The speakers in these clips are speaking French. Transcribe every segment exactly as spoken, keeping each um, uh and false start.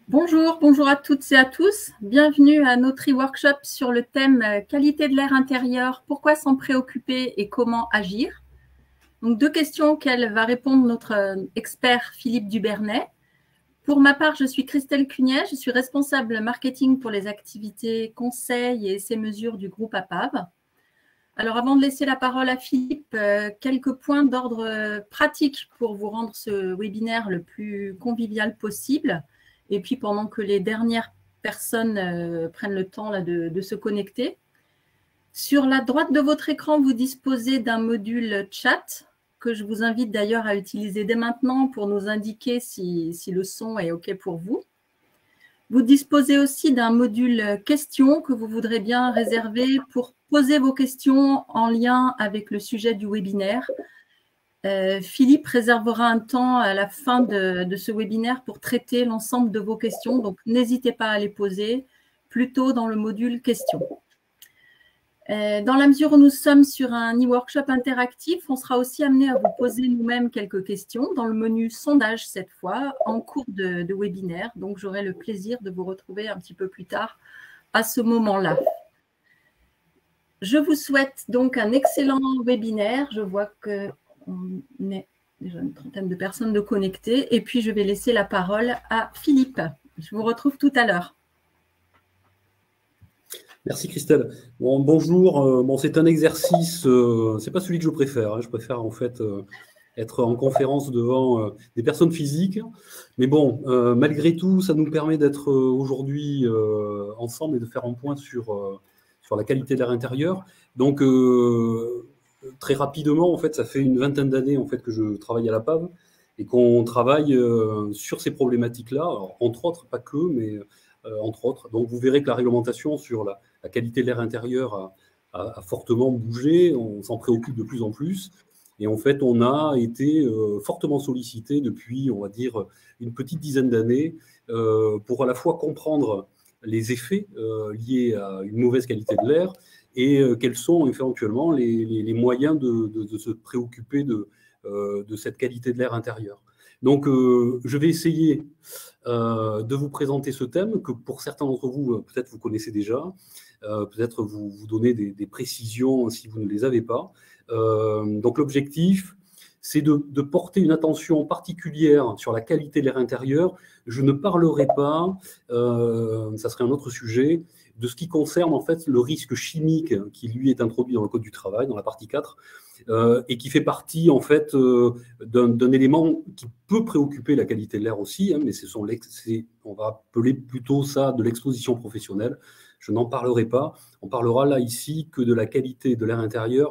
Bonjour, bonjour à toutes et à tous. Bienvenue à notre e-workshop sur le thème « Qualité de l'air intérieur, pourquoi s'en préoccuper et comment agir ?» Donc, deux questions auxquelles va répondre notre expert Philippe Dubernay. Pour ma part, je suis Christelle Cugnet, je suis responsable marketing pour les activités conseils et essais mesures du groupe A P A V. Alors, avant de laisser la parole à Philippe, quelques points d'ordre pratique pour vous rendre ce webinaire le plus convivial possible. Et puis, pendant que les dernières personnes euh, prennent le temps là, de, de se connecter. Sur la droite de votre écran, vous disposez d'un module chat que je vous invite d'ailleurs à utiliser dès maintenant pour nous indiquer si, si le son est OK pour vous. Vous disposez aussi d'un module questions que vous voudrez bien réserver pour poser vos questions en lien avec le sujet du webinaire. Euh, Philippe réservera un temps à la fin de, de ce webinaire pour traiter l'ensemble de vos questions. Donc, n'hésitez pas à les poser plutôt dans le module questions. Euh, dans la mesure où nous sommes sur un e-workshop interactif, on sera aussi amené à vous poser nous-mêmes quelques questions dans le menu sondage cette fois, en cours de, de webinaire. Donc, j'aurai le plaisir de vous retrouver un petit peu plus tard à ce moment-là. Je vous souhaite donc un excellent webinaire. Je vois que on est déjà une trentaine de personnes de connectées. Et puis, je vais laisser la parole à Philippe. Je vous retrouve tout à l'heure. Merci Christelle. Bon, bonjour. Euh, bon, c'est un exercice, euh, c'est pas celui que je préfère. Hein. Je préfère en fait euh, être en conférence devant euh, des personnes physiques. Mais bon, euh, malgré tout, ça nous permet d'être euh, aujourd'hui euh, ensemble et de faire un point sur, euh, sur la qualité de l'air intérieur. Donc, euh, très rapidement, en fait, ça fait une vingtaine d'années en fait que je travaille à la P A V et qu'on travaille euh, sur ces problématiques-là. Alors, entre autres, pas que, mais euh, entre autres. Donc, vous verrez que la réglementation sur la, la qualité de l'air intérieur a, a, a fortement bougé. On s'en préoccupe de plus en plus. Et en fait, on a été euh, fortement sollicité depuis, on va dire, une petite dizaine d'années euh, pour à la fois comprendre les effets euh, liés à une mauvaise qualité de l'air et euh, quels sont éventuellement les, les, les moyens de, de, de se préoccuper de, euh, de cette qualité de l'air intérieur. Donc, euh, je vais essayer euh, de vous présenter ce thème que pour certains d'entre vous, peut-être vous connaissez déjà, euh, peut-être vous, vous donner des, des précisions si vous ne les avez pas. Euh, donc, l'objectif, c'est de, de porter une attention particulière sur la qualité de l'air intérieur. Je ne parlerai pas, euh, ça serait un autre sujet, de ce qui concerne en fait le risque chimique qui lui est introduit dans le Code du travail, dans la partie quatre, euh, et qui fait partie en fait euh, d'un élément qui peut préoccuper la qualité de l'air aussi, hein, mais ce sont on va appeler plutôt ça de l'exposition professionnelle. Je n'en parlerai pas. On parlera là ici que de la qualité de l'air intérieur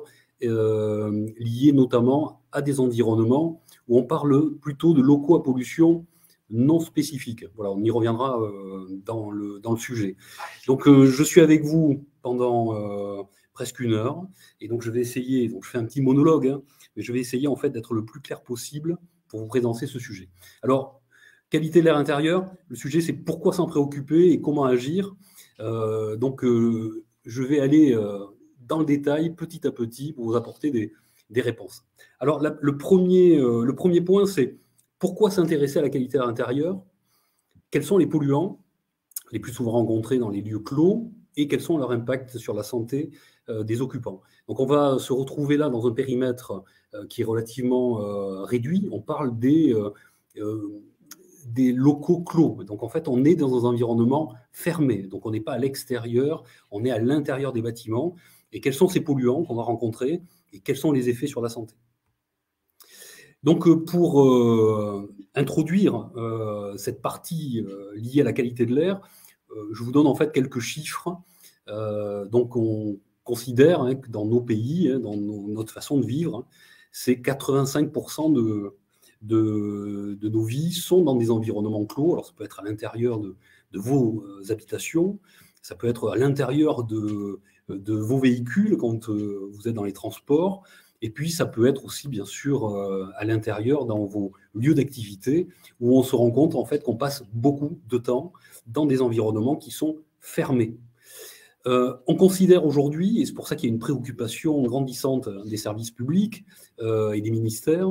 euh, liée notamment à des environnements où on parle plutôt de locaux à pollution non spécifique. Voilà, on y reviendra euh, dans, le, dans le sujet. Donc, euh, je suis avec vous pendant euh, presque une heure, et donc je vais essayer, donc je fais un petit monologue, hein, mais je vais essayer en fait d'être le plus clair possible pour vous présenter ce sujet. Alors, qualité de l'air intérieur, le sujet c'est pourquoi s'en préoccuper et comment agir. Euh, donc, euh, je vais aller euh, dans le détail, petit à petit, pour vous apporter des, des réponses. Alors, la, le, premier, euh, le premier point, c'est pourquoi s'intéresser à la qualité de l'air intérieur? Quels sont les polluants les plus souvent rencontrés dans les lieux clos et quels sont leurs impacts sur la santé euh, des occupants? Donc on va se retrouver là dans un périmètre euh, qui est relativement euh, réduit. On parle des, euh, euh, des locaux clos. Donc en fait, on est dans un environnement fermé. Donc on n'est pas à l'extérieur, on est à l'intérieur des bâtiments. Et quels sont ces polluants qu'on va rencontrer et quels sont les effets sur la santé? Donc, pour euh, introduire euh, cette partie euh, liée à la qualité de l'air, euh, je vous donne en fait quelques chiffres. Euh, donc, on considère hein, que dans nos pays, hein, dans nos, notre façon de vivre, hein, c'est quatre-vingt-cinq pour cent de, de, de nos vies sont dans des environnements clos. Alors, ça peut être à l'intérieur de, de vos euh, habitations, ça peut être à l'intérieur de, de vos véhicules quand euh, vous êtes dans les transports. Et puis, ça peut être aussi, bien sûr, euh, à l'intérieur, dans vos lieux d'activité, où on se rend compte, en fait, qu'on passe beaucoup de temps dans des environnements qui sont fermés. Euh, on considère aujourd'hui, et c'est pour ça qu'il y a une préoccupation grandissante des services publics euh, et des ministères,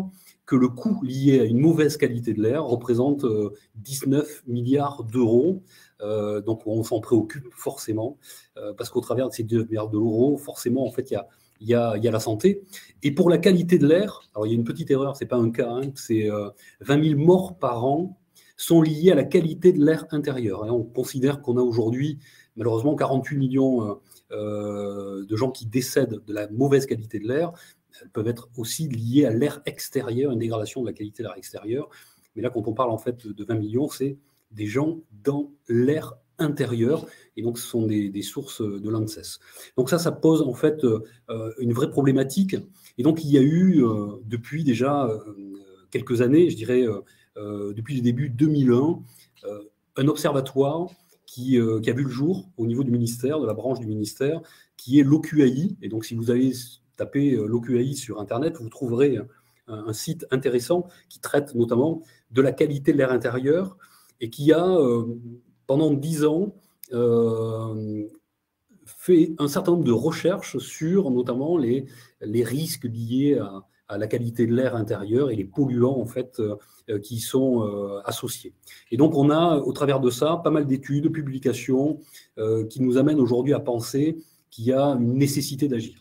que le coût lié à une mauvaise qualité de l'air représente euh, dix-neuf milliards d'euros. Euh, donc on s'en préoccupe forcément, euh, parce qu'au travers de ces dix-neuf milliards d'euros, forcément, en fait, il y a, y, a, y a la santé. Et pour la qualité de l'air, alors il y a une petite erreur, c'est pas un cas, hein, c'est euh, vingt mille morts par an sont liés à la qualité de l'air intérieur. Et on considère qu'on a aujourd'hui, malheureusement, quarante-huit millions euh, de gens qui décèdent de la mauvaise qualité de l'air. Elles peuvent être aussi liées à l'air extérieur, une dégradation de la qualité de l'air extérieur. Mais là, quand on parle en fait de vingt millions, c'est des gens dans l'air intérieur, et donc ce sont des, des sources de l'ANSES. Donc ça, ça pose en fait euh, une vraie problématique. Et donc il y a eu euh, depuis déjà euh, quelques années, je dirais euh, depuis le début deux mille un, euh, un observatoire qui, euh, qui a vu le jour au niveau du ministère, de la branche du ministère, qui est l'O Q A I. Et donc si vous allez taper l'O Q A I sur Internet, vous trouverez un, un site intéressant qui traite notamment de la qualité de l'air intérieur et qui a, euh, pendant dix ans, euh, fait un certain nombre de recherches sur notamment les, les risques liés à, à la qualité de l'air intérieur et les polluants en fait euh, qui y sont euh, associés. Et donc on a, au travers de ça, pas mal d'études, de publications euh, qui nous amènent aujourd'hui à penser qu'il y a une nécessité d'agir.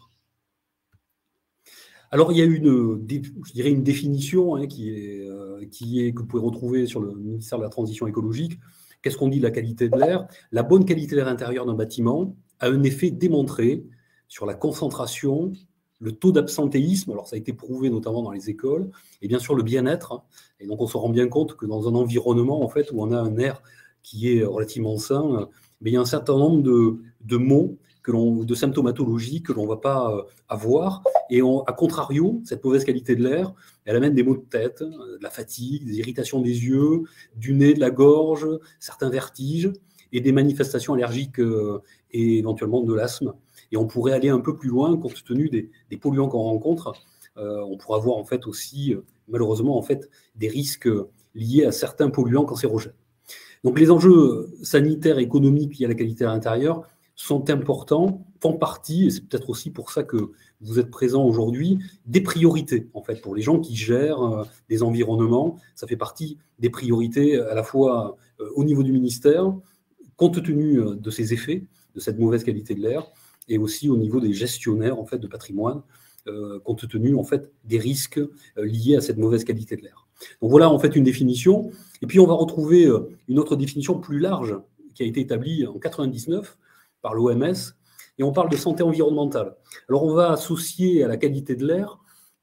Alors, il y a une, je dirais une définition hein, qui, est, euh, qui est, que vous pouvez retrouver sur le ministère de la Transition écologique. Qu'est-ce qu'on dit de la qualité de l'air? La bonne qualité de l'air intérieur d'un bâtiment a un effet démontré sur la concentration, le taux d'absentéisme, alors ça a été prouvé notamment dans les écoles, et bien sûr le bien-être. Et donc, on se rend bien compte que dans un environnement en fait, où on a un air qui est relativement sain, mais il y a un certain nombre de, de maux que l'on, de symptomatologie que l'on ne va pas euh, avoir. Et on, à contrario, cette mauvaise qualité de l'air, elle amène des maux de tête, de la fatigue, des irritations des yeux, du nez, de la gorge, certains vertiges et des manifestations allergiques euh, et éventuellement de l'asthme. Et on pourrait aller un peu plus loin compte tenu des, des polluants qu'on rencontre. Euh, on pourra avoir en fait aussi, euh, malheureusement, en fait, des risques liés à certains polluants cancérogènes. Donc les enjeux sanitaires et économiques liés à la qualité de l'intérieur sont importants, font partie, et c'est peut-être aussi pour ça que vous êtes présents aujourd'hui, des priorités, en fait, pour les gens qui gèrent euh, des environnements. Ça fait partie des priorités à la fois euh, au niveau du ministère, compte tenu euh, de ces effets, de cette mauvaise qualité de l'air, et aussi au niveau des gestionnaires, en fait, de patrimoine, euh, compte tenu, en fait, des risques euh, liés à cette mauvaise qualité de l'air. Donc voilà, en fait, une définition. Et puis, on va retrouver euh, une autre définition plus large qui a été établie en quatre-vingt-dix-neuf, par l'O M S, et on parle de santé environnementale. Alors, on va associer à la qualité de l'air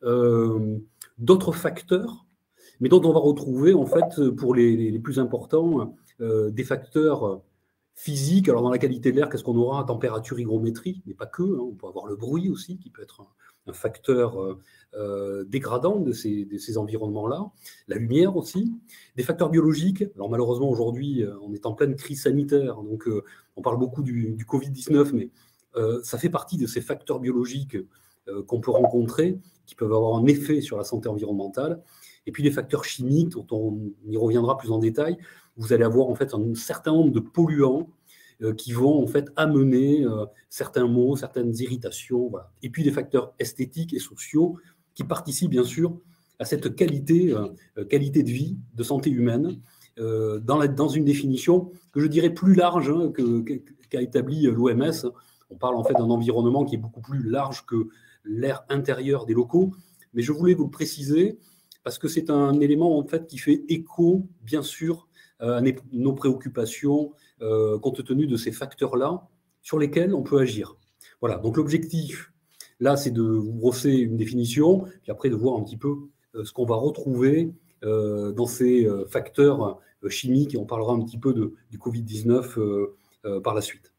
euh, d'autres facteurs, mais dont on va retrouver, en fait, pour les, les plus importants, euh, des facteurs physiques. Alors, dans la qualité de l'air, qu'est-ce qu'on aura? Température, hygrométrie, mais pas que. Hein, on peut avoir le bruit aussi, qui peut être un, un facteur euh, euh, dégradant de ces, de ces environnements-là. La lumière aussi. Des facteurs biologiques. Alors, malheureusement, aujourd'hui, on est en pleine crise sanitaire, donc euh, on parle beaucoup du, du covid dix-neuf, mais euh, ça fait partie de ces facteurs biologiques euh, qu'on peut rencontrer, qui peuvent avoir un effet sur la santé environnementale. Et puis les facteurs chimiques, dont on y reviendra plus en détail. Vous allez avoir en fait un certain nombre de polluants euh, qui vont en fait amener euh, certains maux, certaines irritations. Voilà. Et puis des facteurs esthétiques et sociaux qui participent bien sûr à cette qualité, euh, qualité de vie, de santé humaine, Euh, dans, la, dans une définition que je dirais plus large hein, que, que, qu'a établi l'O M S. On parle en fait d'un environnement qui est beaucoup plus large que l'air intérieur des locaux, mais je voulais vous le préciser parce que c'est un élément en fait qui fait écho, bien sûr, à nos préoccupations euh, compte tenu de ces facteurs-là sur lesquels on peut agir. Voilà, donc l'objectif, là, c'est de vous brosser une définition, puis après de voir un petit peu euh, ce qu'on va retrouver Euh, dans ces euh, facteurs euh, chimiques, et on parlera un petit peu de, du covid dix-neuf euh, euh, par la suite.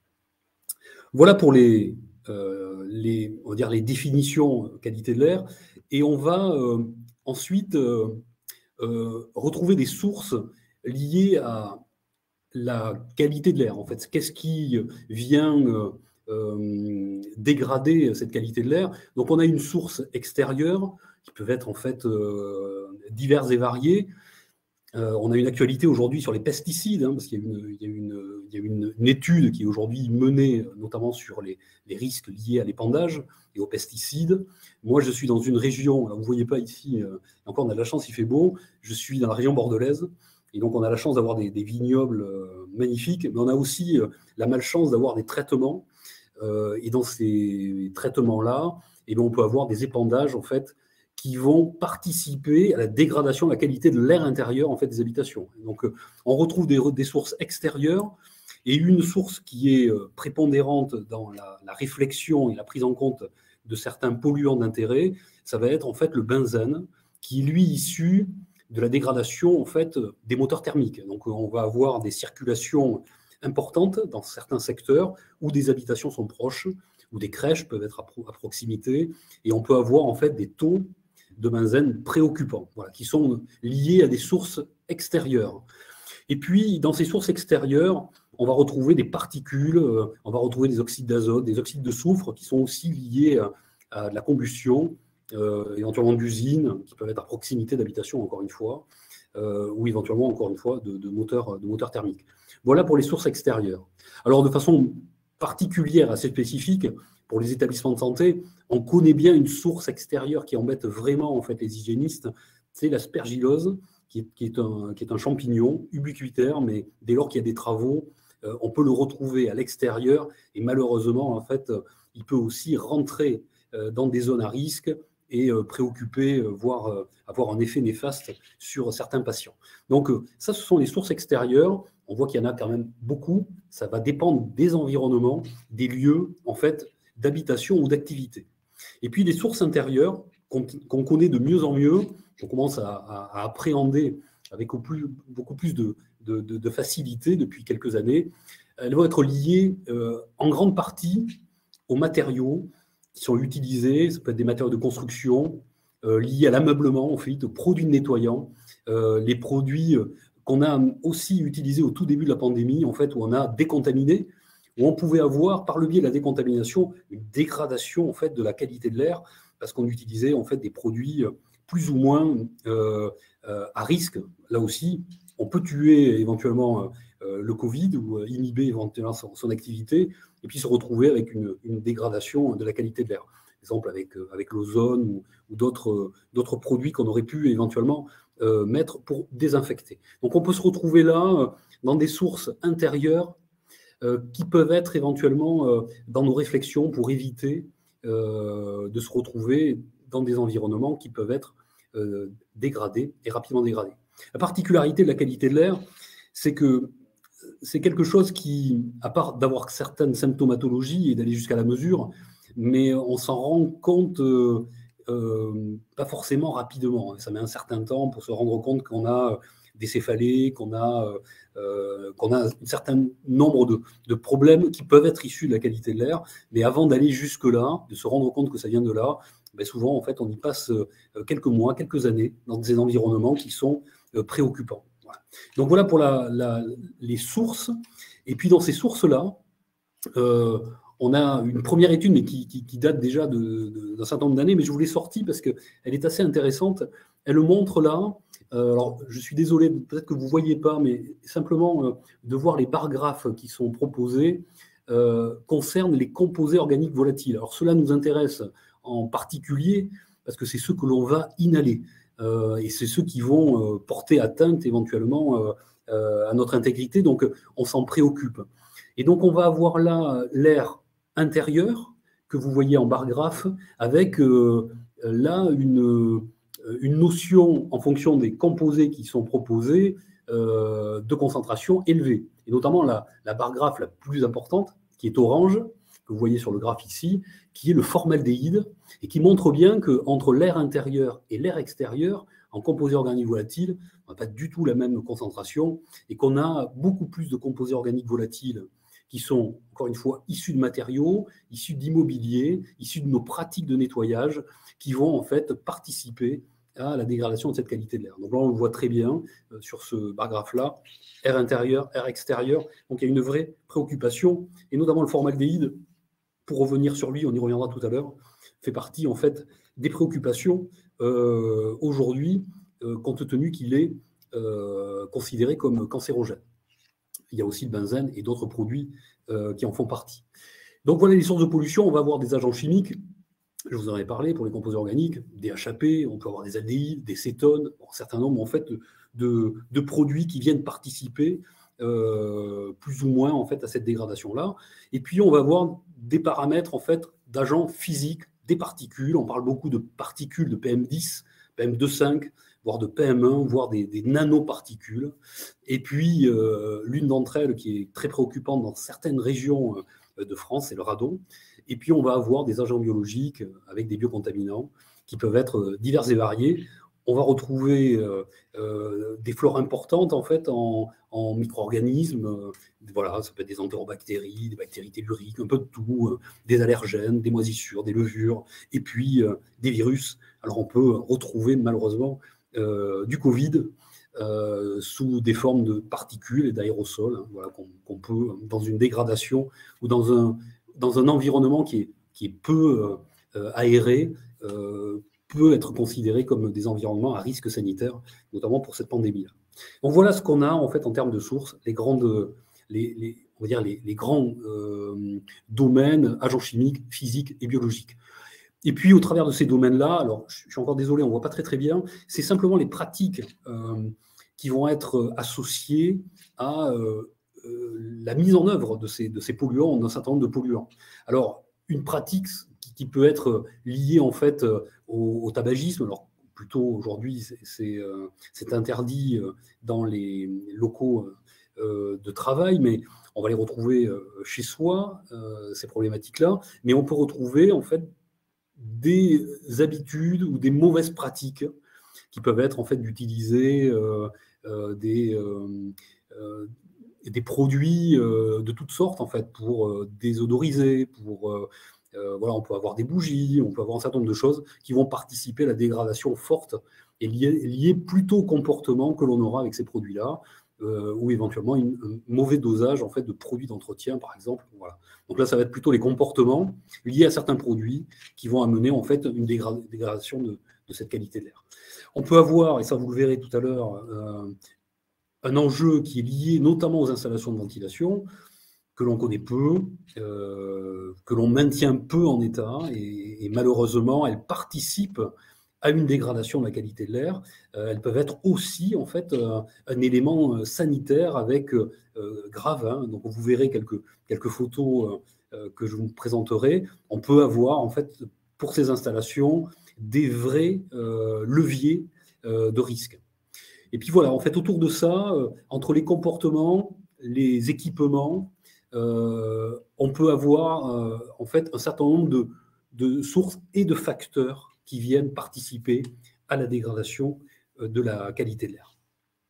Voilà pour les, euh, les, on va dire les définitions qualité de l'air, et on va euh, ensuite euh, euh, retrouver des sources liées à la qualité de l'air. En fait, qu'est-ce qui vient euh, euh, dégrader cette qualité de l'air? Donc, on a une source extérieure qui peuvent être en fait euh, diverses et variées. Euh, on a une actualité aujourd'hui sur les pesticides, hein, parce qu'il y a, une, il y a, une, il y a une, une étude qui est aujourd'hui menée, notamment sur les, les risques liés à l'épandage et aux pesticides. Moi, je suis dans une région, là, vous ne voyez pas ici, euh, encore on a de la chance, il fait beau, je suis dans la région bordelaise, et donc on a la chance d'avoir des, des vignobles euh, magnifiques, mais on a aussi euh, la malchance d'avoir des traitements, euh, et dans ces traitements-là, eh bien, on peut avoir des épandages, en fait, qui vont participer à la dégradation de la qualité de l'air intérieur en fait, des habitations. Donc, euh, on retrouve des, des sources extérieures et une source qui est euh, prépondérante dans la, la réflexion et la prise en compte de certains polluants d'intérêt, ça va être en fait le benzène, qui est lui issu de la dégradation en fait, des moteurs thermiques. Donc, on va avoir des circulations importantes dans certains secteurs où des habitations sont proches, où des crèches peuvent être à, pro à proximité, et on peut avoir en fait des taux de benzène préoccupants, voilà, qui sont liés à des sources extérieures. Et puis, dans ces sources extérieures, on va retrouver des particules, euh, on va retrouver des oxydes d'azote, des oxydes de soufre qui sont aussi liés à, à de la combustion, euh, éventuellement d'usines, qui peuvent être à proximité d'habitations, encore une fois, euh, ou éventuellement, encore une fois, de, de, moteurs, de moteurs thermiques. Voilà pour les sources extérieures. Alors, de façon particulière, assez spécifique, pour les établissements de santé, on connaît bien une source extérieure qui embête vraiment en fait, les hygiénistes, c'est l'aspergillose, qui est, qui, est un, qui est un champignon ubiquitaire, mais dès lors qu'il y a des travaux, euh, on peut le retrouver à l'extérieur, et malheureusement, en fait, il peut aussi rentrer euh, dans des zones à risque et euh, préoccuper, euh, voire euh, avoir un effet néfaste sur certains patients. Donc euh, ça, ce sont les sources extérieures. On voit qu'il y en a quand même beaucoup. Ça va dépendre des environnements, des lieux, en fait, d'habitation ou d'activité. Et puis des sources intérieures qu'on qu'on connaît de mieux en mieux, qu'on commence à, à, à appréhender avec au plus, beaucoup plus de, de, de, de facilité depuis quelques années. Elles vont être liées euh, en grande partie aux matériaux qui sont utilisés, ça peut être des matériaux de construction, euh, liés à l'ameublement, en fait, aux produits nettoyants, euh, les produits qu'on a aussi utilisés au tout début de la pandémie, en fait, où on a décontaminé, où on pouvait avoir, par le biais de la décontamination, une dégradation en fait, de la qualité de l'air, parce qu'on utilisait en fait, des produits plus ou moins euh, euh, à risque. Là aussi, on peut tuer éventuellement euh, le Covid ou inhiber éventuellement son, son activité, et puis se retrouver avec une, une dégradation de la qualité de l'air. Par exemple, avec, avec l'ozone ou, ou d'autres produits qu'on aurait pu éventuellement euh, mettre pour désinfecter. Donc on peut se retrouver là dans des sources intérieures Euh, qui peuvent être éventuellement euh, dans nos réflexions pour éviter euh, de se retrouver dans des environnements qui peuvent être euh, dégradés et rapidement dégradés. La particularité de la qualité de l'air, c'est que c'est quelque chose qui, à part d'avoir certaines symptomatologies et d'aller jusqu'à la mesure, mais on s'en rend compte euh, euh, pas forcément rapidement. Ça met un certain temps pour se rendre compte qu'on a des céphalées, qu'on a, euh, qu'on a un certain nombre de, de problèmes qui peuvent être issus de la qualité de l'air. Mais avant d'aller jusque-là, de se rendre compte que ça vient de là, ben souvent, en fait, on y passe euh, quelques mois, quelques années dans des environnements qui sont euh, préoccupants. Voilà. Donc voilà pour la, la, les sources. Et puis dans ces sources-là, euh, on a une première étude, mais qui, qui, qui date déjà de, de, d'un certain nombre d'années, mais je vous l'ai sortie parce qu'elle est assez intéressante. Elle montre là, euh, alors je suis désolé, peut-être que vous ne voyez pas, mais simplement euh, de voir les barres graphes qui sont proposées euh, concernent les composés organiques volatiles. Alors cela nous intéresse en particulier parce que c'est ceux que l'on va inhaler euh, et c'est ceux qui vont euh, porter atteinte éventuellement euh, euh, à notre intégrité, donc on s'en préoccupe. Et donc on va avoir là l'air intérieur que vous voyez en barre graphe avec euh, là une, une notion en fonction des composés qui sont proposés euh, de concentration élevée. Et notamment la, la barre graphe la plus importante qui est orange, que vous voyez sur le graphe ici, qui est le formaldéhyde et qui montre bien qu'entre l'air intérieur et l'air extérieur, en composés organiques volatiles, on n'a pas du tout la même concentration et qu'on a beaucoup plus de composés organiques volatiles qui sont, encore une fois, issus de matériaux, issus d'immobilier, issus de nos pratiques de nettoyage, qui vont en fait participer à la dégradation de cette qualité de l'air. Donc là, on le voit très bien euh, sur ce bar graphe-là, air intérieur, air extérieur. Donc il y a une vraie préoccupation, et notamment le formaldéhyde, pour revenir sur lui, on y reviendra tout à l'heure, fait partie en fait des préoccupations euh, aujourd'hui, euh, compte tenu qu'il est euh, considérés comme cancérogènes. Il y a aussi le benzène et d'autres produits euh, qui en font partie. Donc voilà les sources de pollution. On va avoir des agents chimiques, je vous en ai parlé pour les composés organiques, des H A P, on peut avoir des aldéhydes, des cétones, un certain nombre en fait, de, de produits qui viennent participer euh, plus ou moins en fait, à cette dégradation-là. Et puis on va avoir des paramètres en fait, d'agents physiques, des particules. On parle beaucoup de particules de P M dix, P M deux virgule cinq, voire de P M un, voire des, des nanoparticules. Et puis, euh, l'une d'entre elles qui est très préoccupante dans certaines régions euh, de France, c'est le radon. Et puis, on va avoir des agents biologiques avec des biocontaminants qui peuvent être divers et variés. On va retrouver euh, euh, des flores importantes en fait en, en micro-organismes. Euh, voilà, ça peut être des entérobactéries, des bactéries telluriques, un peu de tout, euh, des allergènes, des moisissures, des levures, et puis euh, des virus. Alors, on peut retrouver malheureusement euh, du Covid euh, sous des formes de particules et d'aérosols, hein, voilà, qu'on qu'on peut, dans une dégradation ou dans un, dans un environnement qui est, qui est peu euh, aéré, euh, peut être considéré comme des environnements à risque sanitaire, notamment pour cette pandémie-là. Donc voilà ce qu'on a en fait en termes de sources, les grandes, les, les, on va dire les, les grands euh, domaines, agents chimiques, physiques et biologiques. Et puis au travers de ces domaines-là, alors je suis encore désolé, on ne voit pas très très bien, c'est simplement les pratiques euh, qui vont être associées à euh, euh, la mise en œuvre de ces, de ces polluants, d'un certain nombre de polluants. Alors une pratique qui, qui peut être liée en fait au, au tabagisme, alors plutôt aujourd'hui c'est euh, interdit dans les locaux euh, de travail, mais on va les retrouver chez soi, euh, ces problématiques-là, mais on peut retrouver en fait des habitudes ou des mauvaises pratiques qui peuvent être en fait d'utiliser euh, euh, des, euh, euh, des produits euh, de toutes sortes en fait pour euh, désodoriser, pour euh, euh, voilà, on peut avoir des bougies, on peut avoir un certain nombre de choses qui vont participer à la dégradation forte et liée, liée plutôt au comportement que l'on aura avec ces produits-là. Euh, ou éventuellement une, un mauvais dosage en fait, de produits d'entretien, par exemple. Voilà. Donc là, ça va être plutôt les comportements liés à certains produits qui vont amener en fait, une dégradation de, de cette qualité de l'air. On peut avoir, et ça vous le verrez tout à l'heure, euh, un enjeu qui est lié notamment aux installations de ventilation, que l'on connaît peu, euh, que l'on maintient peu en état, et, et malheureusement, elles participent à une dégradation de la qualité de l'air. Euh, elles peuvent être aussi en fait euh, un élément sanitaire avec euh, grave. Hein. Donc vous verrez quelques, quelques photos euh, que je vous présenterai. On peut avoir en fait pour ces installations des vrais euh, leviers euh, de risque. Et puis voilà, en fait autour de ça, euh, entre les comportements, les équipements, euh, on peut avoir euh, en fait un certain nombre de, de sources et de facteurs qui viennent participer à la dégradation de la qualité de l'air.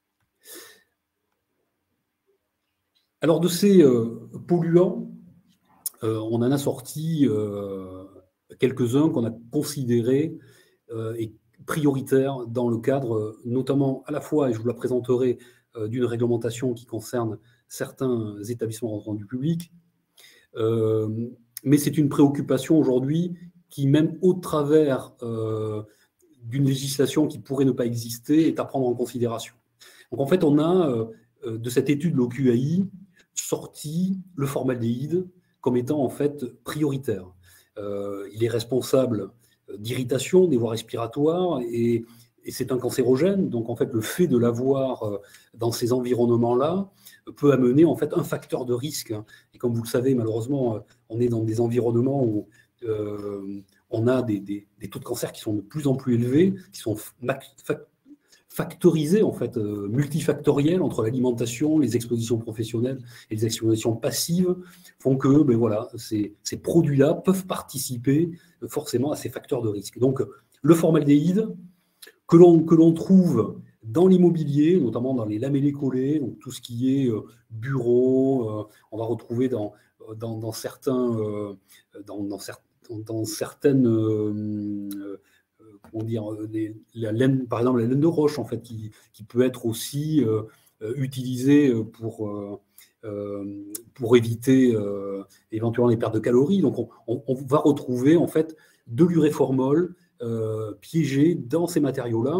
Alors de ces euh, polluants, euh, on en a sorti euh, quelques-uns qu'on a considérés euh, et prioritaires dans le cadre notamment à la fois, et je vous la présenterai, euh, d'une réglementation qui concerne certains établissements rentrants du public, euh, mais c'est une préoccupation aujourd'hui qui, même au travers euh, d'une législation qui pourrait ne pas exister, est à prendre en considération. Donc en fait, on a, euh, de cette étude, l'O Q A I, sorti le formaldéhyde comme étant en fait prioritaire. Euh, il est responsable d'irritation des voies respiratoires et, et c'est un cancérogène. Donc en fait, le fait de l'avoir dans ces environnements-là peut amener en fait un facteur de risque. Et comme vous le savez, malheureusement, on est dans des environnements où Euh, on a des, des, des taux de cancer qui sont de plus en plus élevés, qui sont factorisés, en fait, euh, multifactoriels entre l'alimentation, les expositions professionnelles et les expositions passives, font que ben voilà, ces, ces produits-là peuvent participer forcément à ces facteurs de risque. Donc, le formaldéhyde, que l'on que l'on trouve dans l'immobilier, notamment dans les lamellés collés, donc tout ce qui est euh, bureau, euh, on va retrouver dans, dans, dans certains... Euh, dans, dans certains dans certaines, euh, euh, comment dire, les, la laine, par exemple la laine de roche, en fait, qui, qui peut être aussi euh, utilisée pour, euh, pour éviter euh, éventuellement les pertes de calories. Donc, on, on, on va retrouver en fait de l'uréformol euh, piégé dans ces matériaux-là.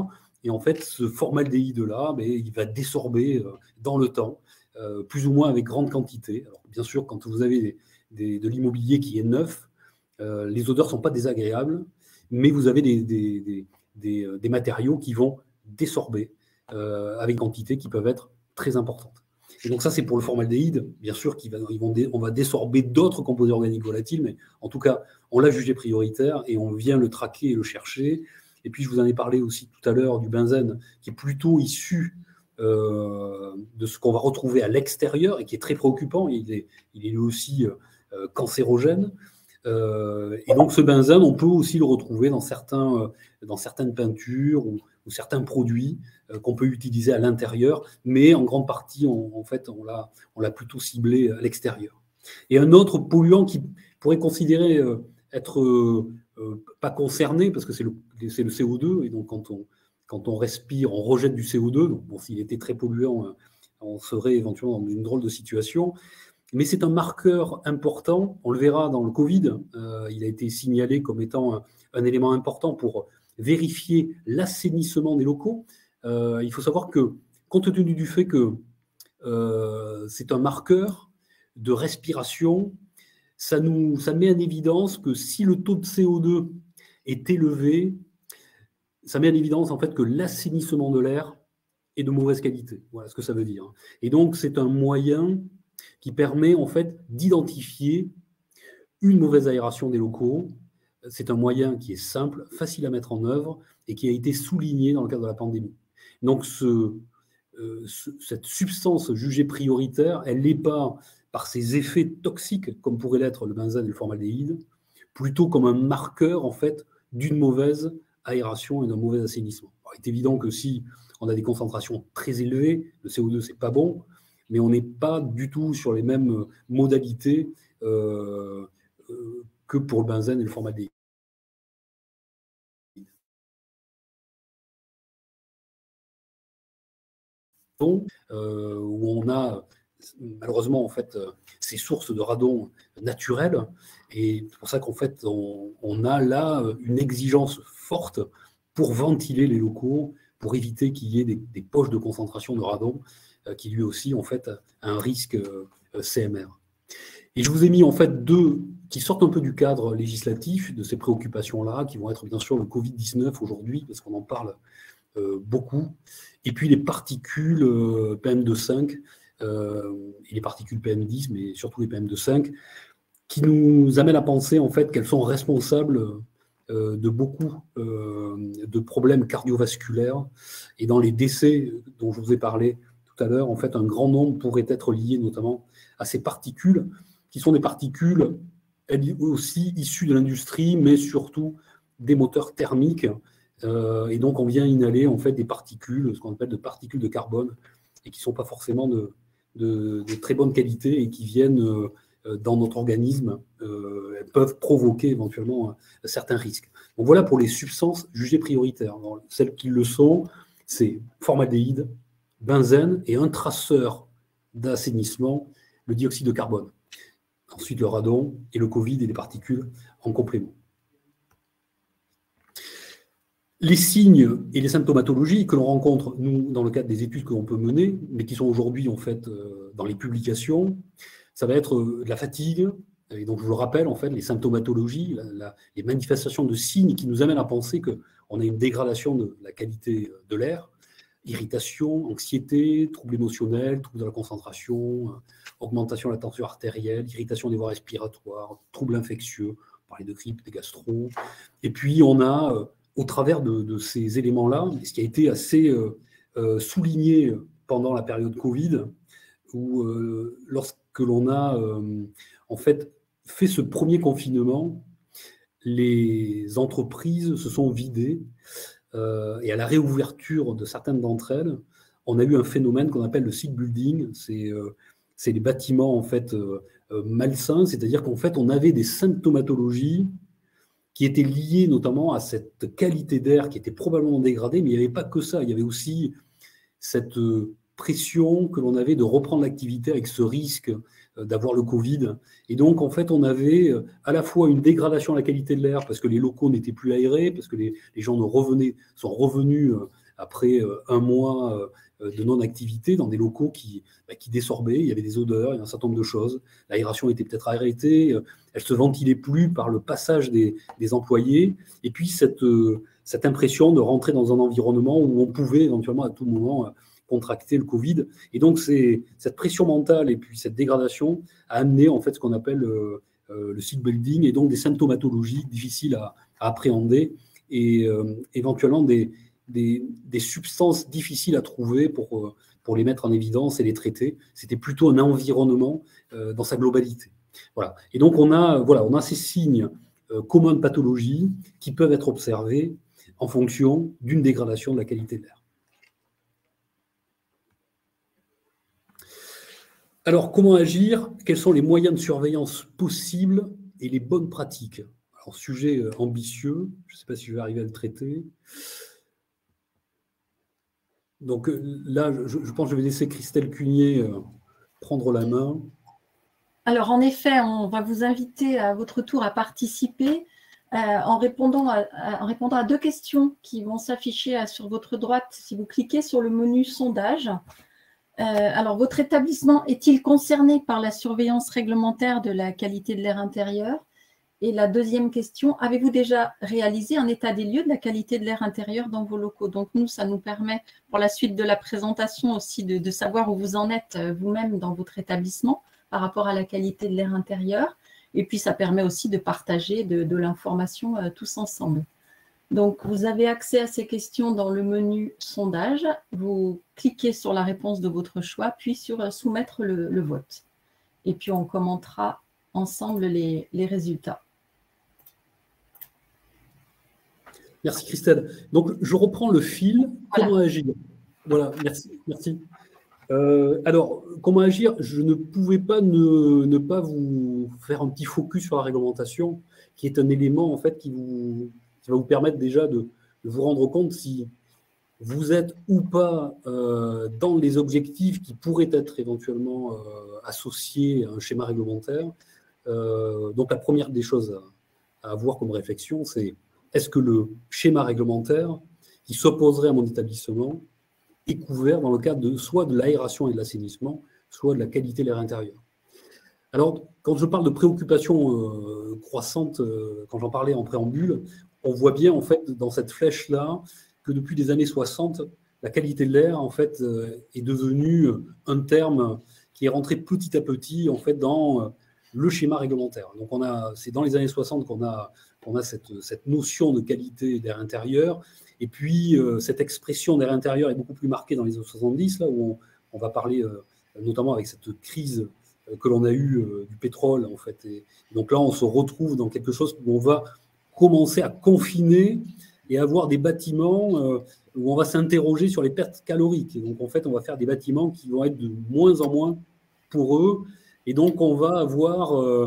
Et en fait, ce formaldéhyde-là, ben, il va désorber euh, dans le temps, euh, plus ou moins avec grande quantité. Alors, bien sûr, quand vous avez des, des, de l'immobilier qui est neuf, euh, les odeurs ne sont pas désagréables, mais vous avez des, des, des, des, des matériaux qui vont désorber euh, avec quantités qui peuvent être très importantes. Et donc ça, c'est pour le formaldéhyde. Bien sûr qu'on va, va désorber d'autres composés organiques volatiles, mais en tout cas, on l'a jugé prioritaire et on vient le traquer et le chercher. Et puis, je vous en ai parlé aussi tout à l'heure du benzène, qui est plutôt issu euh, de ce qu'on va retrouver à l'extérieur et qui est très préoccupant. Il est, il est aussi euh, cancérogène. Euh, et donc, ce benzène, on peut aussi le retrouver dans, certains, euh, dans certaines peintures ou, ou certains produits euh, qu'on peut utiliser à l'intérieur, mais en grande partie, on, en fait, on l'a, on l'a plutôt ciblé à l'extérieur. Et un autre polluant qui pourrait considérer euh, être euh, euh, pas concerné, parce que c'est le, c'est le C O deux, et donc quand on, quand on respire, on rejette du C O deux, donc bon, s'il était très polluant, hein, on serait éventuellement dans une drôle de situation. Mais c'est un marqueur important, on le verra dans le Covid, euh, il a été signalé comme étant un, un élément important pour vérifier l'assainissement des locaux. Euh, il faut savoir que, compte tenu du fait que euh, c'est un marqueur de respiration, ça nous ça met en évidence que si le taux de C O deux est élevé, ça met en évidence en fait que l'assainissement de l'air est de mauvaise qualité. Voilà ce que ça veut dire. Et donc, c'est un moyen qui permet en fait d'identifier une mauvaise aération des locaux. C'est un moyen qui est simple, facile à mettre en œuvre et qui a été souligné dans le cadre de la pandémie. Donc ce, euh, ce, cette substance jugée prioritaire, elle n'est pas par ses effets toxiques comme pourrait l'être le benzène et le formaldéhyde, plutôt comme un marqueur en fait d'une mauvaise aération et d'un mauvais assainissement. Alors, il est évident que si on a des concentrations très élevées, le C O deux c'est pas bon, mais on n'est pas du tout sur les mêmes modalités euh, euh, que pour le benzène et le formaldéhyde. Euh, où on a malheureusement en fait ces sources de radon naturelles, et c'est pour ça qu'en fait on, on a là une exigence forte pour ventiler les locaux, pour éviter qu'il y ait des, des poches de concentration de radon euh, qui lui aussi en fait a un risque euh, C M R. Et je vous ai mis en fait deux qui sortent un peu du cadre législatif de ces préoccupations-là, qui vont être bien sûr le Covid dix-neuf aujourd'hui, parce qu'on en parle euh, beaucoup, et puis les particules euh, P M deux virgule cinq, euh, et les particules P M dix, mais surtout les P M deux virgule cinq, qui nous amènent à penser en fait qu'elles sont responsables euh, de beaucoup euh, de problèmes cardiovasculaires. Et dans les décès dont je vous ai parlé tout à l'heure, en fait, un grand nombre pourrait être lié notamment à ces particules, qui sont des particules elles aussi issues de l'industrie, mais surtout des moteurs thermiques. Euh, et donc, on vient inhaler en fait des particules, ce qu'on appelle de particules de carbone, et qui ne sont pas forcément de, de, de très bonne qualité et qui viennent euh, dans notre organisme. Euh, elles peuvent provoquer éventuellement euh, certains risques. Donc voilà pour les substances jugées prioritaires. Alors, celles qui le sont, c'est formaldéhyde, benzène et un traceur d'assainissement, le dioxyde de carbone. Ensuite, le radon et le Covid et les particules en complément. Les signes et les symptomatologies que l'on rencontre, nous, dans le cadre des études que l'on peut mener, mais qui sont aujourd'hui, en fait, euh, dans les publications, ça va être euh, de la fatigue. Et donc, je vous le rappelle, en fait, les symptomatologies, la, la, les manifestations de signes qui nous amènent à penser qu'on a une dégradation de la qualité de l'air, irritation, anxiété, troubles émotionnels, troubles de la concentration, euh, augmentation de la tension artérielle, irritation des voies respiratoires, troubles infectieux, on parlait de grippe, des gastro. Et puis, on a... Euh, au travers de, de ces éléments-là, ce qui a été assez euh, euh, souligné pendant la période Covid, où euh, lorsque l'on a euh, en fait fait ce premier confinement, les entreprises se sont vidées euh, et à la réouverture de certaines d'entre elles, on a eu un phénomène qu'on appelle le sick building. C'est euh, c'est les bâtiments en fait euh, malsains, c'est-à-dire qu'en fait on avait des symptomatologies qui étaient liés notamment à cette qualité d'air qui était probablement dégradée, mais il n'y avait pas que ça, il y avait aussi cette pression que l'on avait de reprendre l'activité avec ce risque d'avoir le Covid. Et donc, en fait, on avait à la fois une dégradation de la qualité de l'air parce que les locaux n'étaient plus aérés, parce que les, les gens ne revenaient, sont revenus après euh, un mois euh, de non-activité dans des locaux qui, bah, qui désorbaient, il y avait des odeurs, il y avait un certain nombre de choses. L'aération était peut-être arrêtée, euh, elle ne se ventilait plus par le passage des, des employés, et puis cette, euh, cette impression de rentrer dans un environnement où on pouvait éventuellement à tout moment euh, contracter le Covid. Et donc, c'est, cette pression mentale et puis cette dégradation a amené en fait ce qu'on appelle euh, euh, le sick building, et donc des symptomatologies difficiles à, à appréhender, et euh, éventuellement des, des, des substances difficiles à trouver pour, euh, pour les mettre en évidence et les traiter. C'était plutôt un environnement euh, dans sa globalité. Voilà. Et donc, on a, voilà, on a ces signes euh, communs de pathologie qui peuvent être observés en fonction d'une dégradation de la qualité de l'air. Alors, comment agir? Quels sont les moyens de surveillance possibles et les bonnes pratiques? Alors, sujet ambitieux, je ne sais pas si je vais arriver à le traiter. Donc là, je, je pense que je vais laisser Christelle Cugnier prendre la main. Alors, en effet, on va vous inviter à votre tour à participer euh, en, répondant à, à, en répondant à deux questions qui vont s'afficher sur votre droite si vous cliquez sur le menu sondage. Euh, alors, votre établissement est-il concerné par la surveillance réglementaire de la qualité de l'air intérieur? Et la deuxième question, avez-vous déjà réalisé un état des lieux de la qualité de l'air intérieur dans vos locaux? Donc, nous, ça nous permet, pour la suite de la présentation aussi, de, de savoir où vous en êtes vous-même dans votre établissement par rapport à la qualité de l'air intérieur. Et puis, ça permet aussi de partager de, de l'information euh, tous ensemble. Donc, vous avez accès à ces questions dans le menu sondage. Vous cliquez sur la réponse de votre choix, puis sur soumettre le, le vote. Et puis, on commentera ensemble les, les résultats. Merci Christelle. Donc, je reprends le fil. Comment voilà. agir? Voilà, merci. merci. Euh, alors, comment agir? Je ne pouvais pas ne, ne pas vous faire un petit focus sur la réglementation, qui est un élément en fait qui vous qui va vous permettre déjà de, de vous rendre compte si vous êtes ou pas euh, dans les objectifs qui pourraient être éventuellement euh, associés à un schéma réglementaire. Euh, donc la première des choses à, à avoir comme réflexion, c'est est-ce que le schéma réglementaire qui s'opposerait à mon établissement est couvert dans le cadre de soit de l'aération et de l'assainissement, soit de la qualité de l'air intérieur. Alors, quand je parle de préoccupation euh, croissante, euh, quand j'en parlais en préambule, on voit bien en fait dans cette flèche-là que depuis les années soixante, la qualité de l'air en fait euh, est devenue un terme qui est rentré petit à petit en fait dans euh, le schéma réglementaire. Donc on a, c'est dans les années soixante qu'on a, qu'on a cette, cette notion de qualité d'air intérieur, et puis euh, cette expression d'air intérieur est beaucoup plus marquée dans les années soixante-dix, là où on, on va parler euh, notamment avec cette crise que l'on a eue euh, du pétrole en fait. Et donc là, on se retrouve dans quelque chose où on va commencer à confiner et avoir des bâtiments euh, où on va s'interroger sur les pertes caloriques. Et donc, en fait, on va faire des bâtiments qui vont être de moins en moins poreux. Et donc, on va avoir, euh,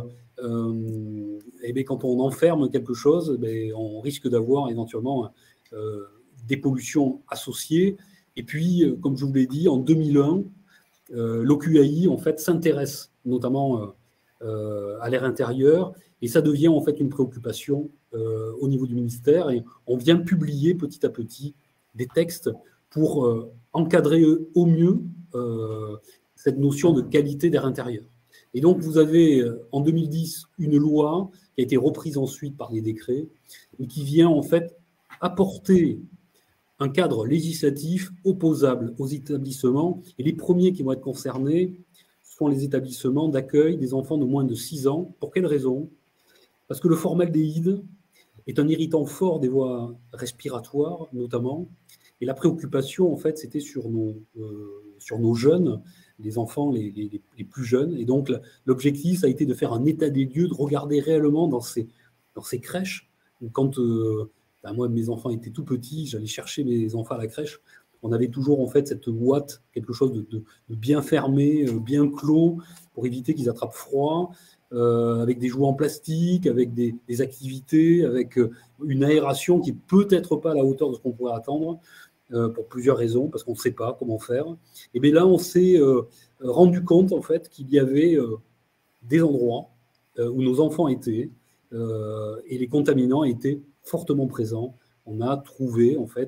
euh, et bien, quand on enferme quelque chose, bien, on risque d'avoir éventuellement euh, des pollutions associées. Et puis, comme je vous l'ai dit, en deux mille un, euh, l'O Q A I, en fait, s'intéresse notamment euh, euh, à l'air intérieur. Et ça devient en fait une préoccupation euh, au niveau du ministère, et on vient publier petit à petit des textes pour euh, encadrer au mieux euh, cette notion de qualité d'air intérieur. Et donc vous avez en deux mille dix une loi qui a été reprise ensuite par des décrets et qui vient en fait apporter un cadre législatif opposable aux établissements, et les premiers qui vont être concernés sont les établissements d'accueil des enfants de moins de six ans. Pour quelle raison? Parce que le formaldéhyde est un irritant fort des voies respiratoires, notamment. Et la préoccupation, en fait, c'était sur nos, euh, sur nos jeunes, les enfants les, les, les plus jeunes. Et donc, l'objectif, ça a été de faire un état des lieux, de regarder réellement dans ces, dans ces crèches. Quand euh, ben moi, mes enfants étaient tout petits, j'allais chercher mes enfants à la crèche. On avait toujours, en fait, cette boîte, quelque chose de, de, de bien fermé, bien clos, pour éviter qu'ils attrapent froid. Euh, avec des jouets en plastique, avec des, des activités, avec euh, une aération qui n'est peut-être pas à la hauteur de ce qu'on pourrait attendre, euh, pour plusieurs raisons, parce qu'on ne sait pas comment faire. Et bien là, on s'est euh, rendu compte, en fait, qu'il y avait euh, des endroits euh, où nos enfants étaient, euh, et les contaminants étaient fortement présents. On a trouvé, en fait,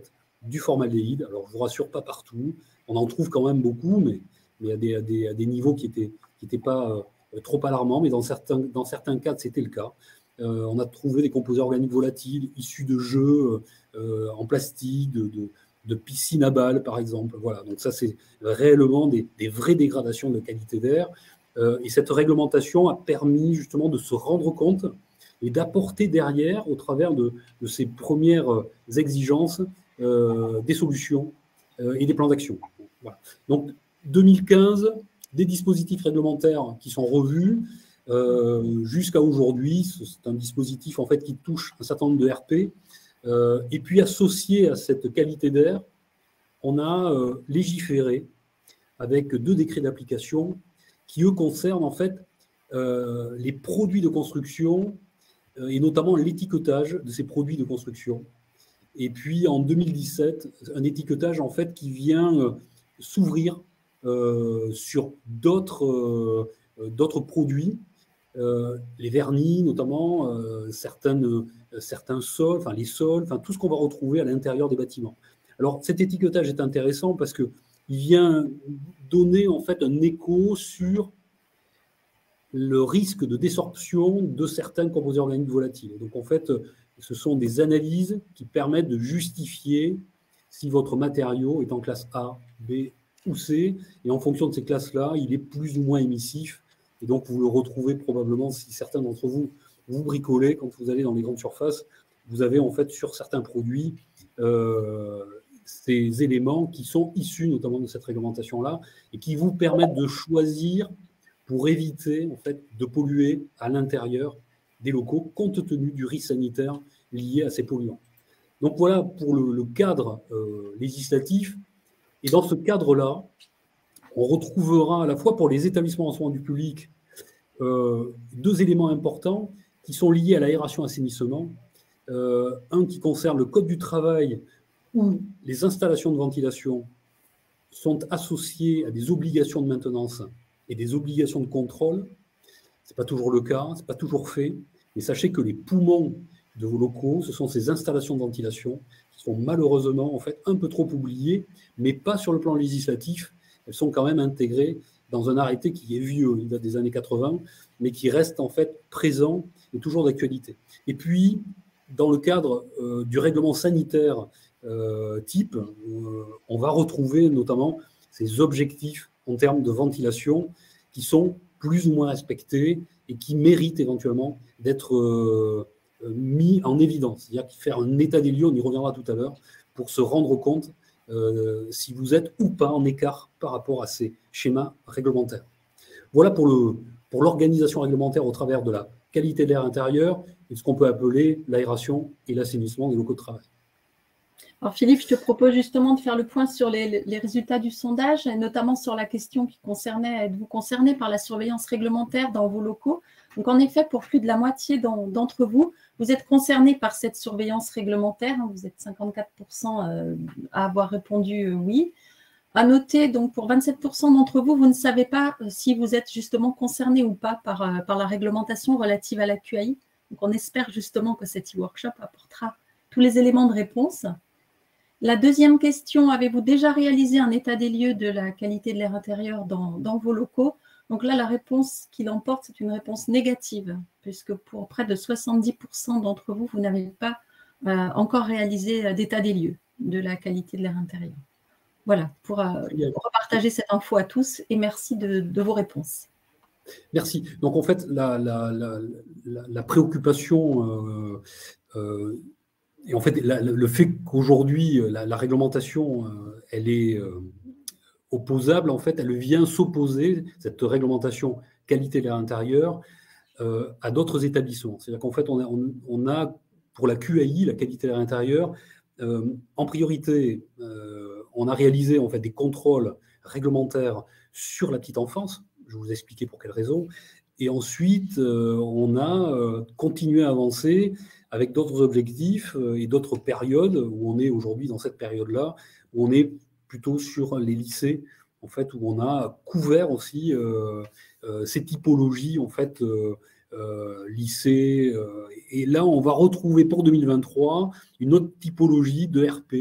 du formaldéhyde. Alors, je ne vous rassure, pas partout. On en trouve quand même beaucoup, mais, mais à, des, à, des, à des niveaux qui n'étaient qui étaient pas euh, trop alarmants. Mais dans certains, dans certains cas, c'était le cas. Euh, on a trouvé des composés organiques volatiles issus de jeux euh, en plastique, de, de, de piscines à balles, par exemple. Voilà. Donc ça, c'est réellement des, des vraies dégradations de qualité d'air. Euh, et cette réglementation a permis justement de se rendre compte et d'apporter derrière, au travers de, de ces premières exigences, euh, des solutions euh, et des plans d'action. Voilà. Donc, deux mille quinze, des dispositifs réglementaires qui sont revus euh, jusqu'à aujourd'hui. C'est un dispositif en fait qui touche un certain nombre de R P. Euh, et puis, associé à cette qualité d'air, on a euh, légiféré avec deux décrets d'application qui, eux, concernent en fait euh, les produits de construction euh, et notamment l'étiquetage de ces produits de construction. Et puis, en deux mille dix-sept, un étiquetage en fait qui vient euh, s'ouvrir euh, sur d'autres euh, d'autres produits, euh, les vernis notamment, euh, certaines, euh, certains sols, enfin les sols, enfin tout ce qu'on va retrouver à l'intérieur des bâtiments. Alors, cet étiquetage est intéressant parce que il vient donner en fait un écho sur le risque de désorption de certains composés organiques volatiles. Donc en fait, ce sont des analyses qui permettent de justifier si votre matériau est en classe A, B ou C, et en fonction de ces classes-là, il est plus ou moins émissif. Et donc vous le retrouvez probablement, si certains d'entre vous vous bricolez, quand vous allez dans les grandes surfaces, vous avez en fait sur certains produits euh, ces éléments qui sont issus notamment de cette réglementation-là et qui vous permettent de choisir pour éviter en fait, de polluer à l'intérieur des locaux compte tenu du risque sanitaire lié à ces polluants. Donc voilà pour le, le cadre euh, législatif. Et dans ce cadre-là, on retrouvera à la fois pour les établissements en soins du public euh, deux éléments importants qui sont liés à l'aération-assainissement. Euh, un qui concerne le code du travail où les installations de ventilation sont associées à des obligations de maintenance et des obligations de contrôle. Ce n'est pas toujours le cas, ce n'est pas toujours fait, mais sachez que les poumons de vos locaux, ce sont ces installations de ventilation qui sont malheureusement en fait un peu trop oubliées, mais pas sur le plan législatif. Elles sont quand même intégrées dans un arrêté qui est vieux, il date des années quatre-vingts, mais qui reste en fait présent et toujours d'actualité. Et puis, dans le cadre euh, du règlement sanitaire euh, type, euh, on va retrouver notamment ces objectifs en termes de ventilation qui sont plus ou moins respectés et qui méritent éventuellement d'être euh, mis en évidence. C'est-à-dire faire un état des lieux, on y reviendra tout à l'heure, pour se rendre compte euh, si vous êtes ou pas en écart par rapport à ces schémas réglementaires. Voilà pour le, pour l'organisation réglementaire au travers de la qualité de l'air intérieur et ce qu'on peut appeler l'aération et l'assainissement des locaux de travail. Alors Philippe, je te propose justement de faire le point sur les, les résultats du sondage, et notamment sur la question qui concernait, êtes-vous concerné par la surveillance réglementaire dans vos locaux? Donc en effet, pour plus de la moitié d'entre vous, vous êtes concernés par cette surveillance réglementaire, vous êtes cinquante-quatre pour cent à avoir répondu oui. À noter, donc pour vingt-sept pour cent d'entre vous, vous ne savez pas si vous êtes justement concernés ou pas par, par la réglementation relative à la Q A I. Donc on espère justement que cet e-workshop apportera tous les éléments de réponse. La deuxième question, avez-vous déjà réalisé un état des lieux de la qualité de l'air intérieur dans, dans vos locaux? Donc là, la réponse qui l'emporte, c'est une réponse négative, puisque pour près de soixante-dix pour cent d'entre vous, vous n'avez pas euh, encore réalisé d'état des lieux de la qualité de l'air intérieur. Voilà, pour, euh, pour partager cette info à tous et merci de, de vos réponses. Merci. Donc en fait, la, la, la, la, la préoccupation... Euh, euh, Et en fait, la, le fait qu'aujourd'hui, la, la réglementation, euh, elle est euh, opposable, en fait, elle vient s'opposer, cette réglementation qualité de l'air intérieur, euh, à d'autres établissements. C'est-à-dire qu'en fait, on a, on, on a, pour la Q A I, la qualité de l'air intérieur, euh, en priorité, euh, on a réalisé en fait des contrôles réglementaires sur la petite enfance. Je vais vous expliquer pour quelles raisons. Et ensuite, euh, on a euh, continué à avancer avec d'autres objectifs et d'autres périodes, où on est aujourd'hui dans cette période-là, où on est plutôt sur les lycées, en fait, où on a couvert aussi euh, euh, ces typologies, en fait, euh, euh, lycées. Euh, et là, on va retrouver pour deux mille vingt-trois une autre typologie de R P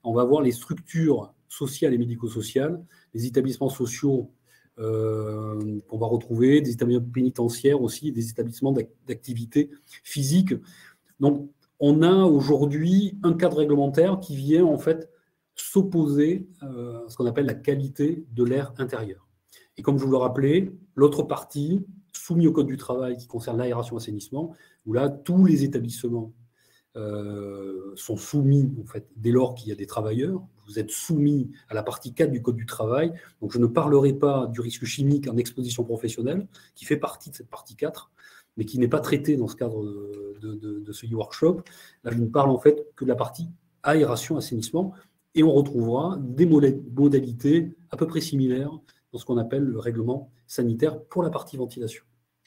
on va voir les structures sociales et médico-sociales, les établissements sociaux euh, qu'on va retrouver, des établissements pénitentiaires aussi, des établissements d'activité physique. Donc, on a aujourd'hui un cadre réglementaire qui vient en fait s'opposer euh, à ce qu'on appelle la qualité de l'air intérieur. Et comme je vous le rappelais, l'autre partie, soumise au Code du travail qui concerne l'aération-assainissement, où là, tous les établissements euh, sont soumis, en fait, dès lors qu'il y a des travailleurs, vous êtes soumis à la partie quatre du Code du travail. Donc, je ne parlerai pas du risque chimique en exposition professionnelle, qui fait partie de cette partie quatre, mais qui n'est pas traité dans ce cadre de, de, de, de ce e-workshop. Là, je ne parle en fait que de la partie aération-assainissement, et on retrouvera des modalités à peu près similaires dans ce qu'on appelle le règlement sanitaire pour la partie ventilation.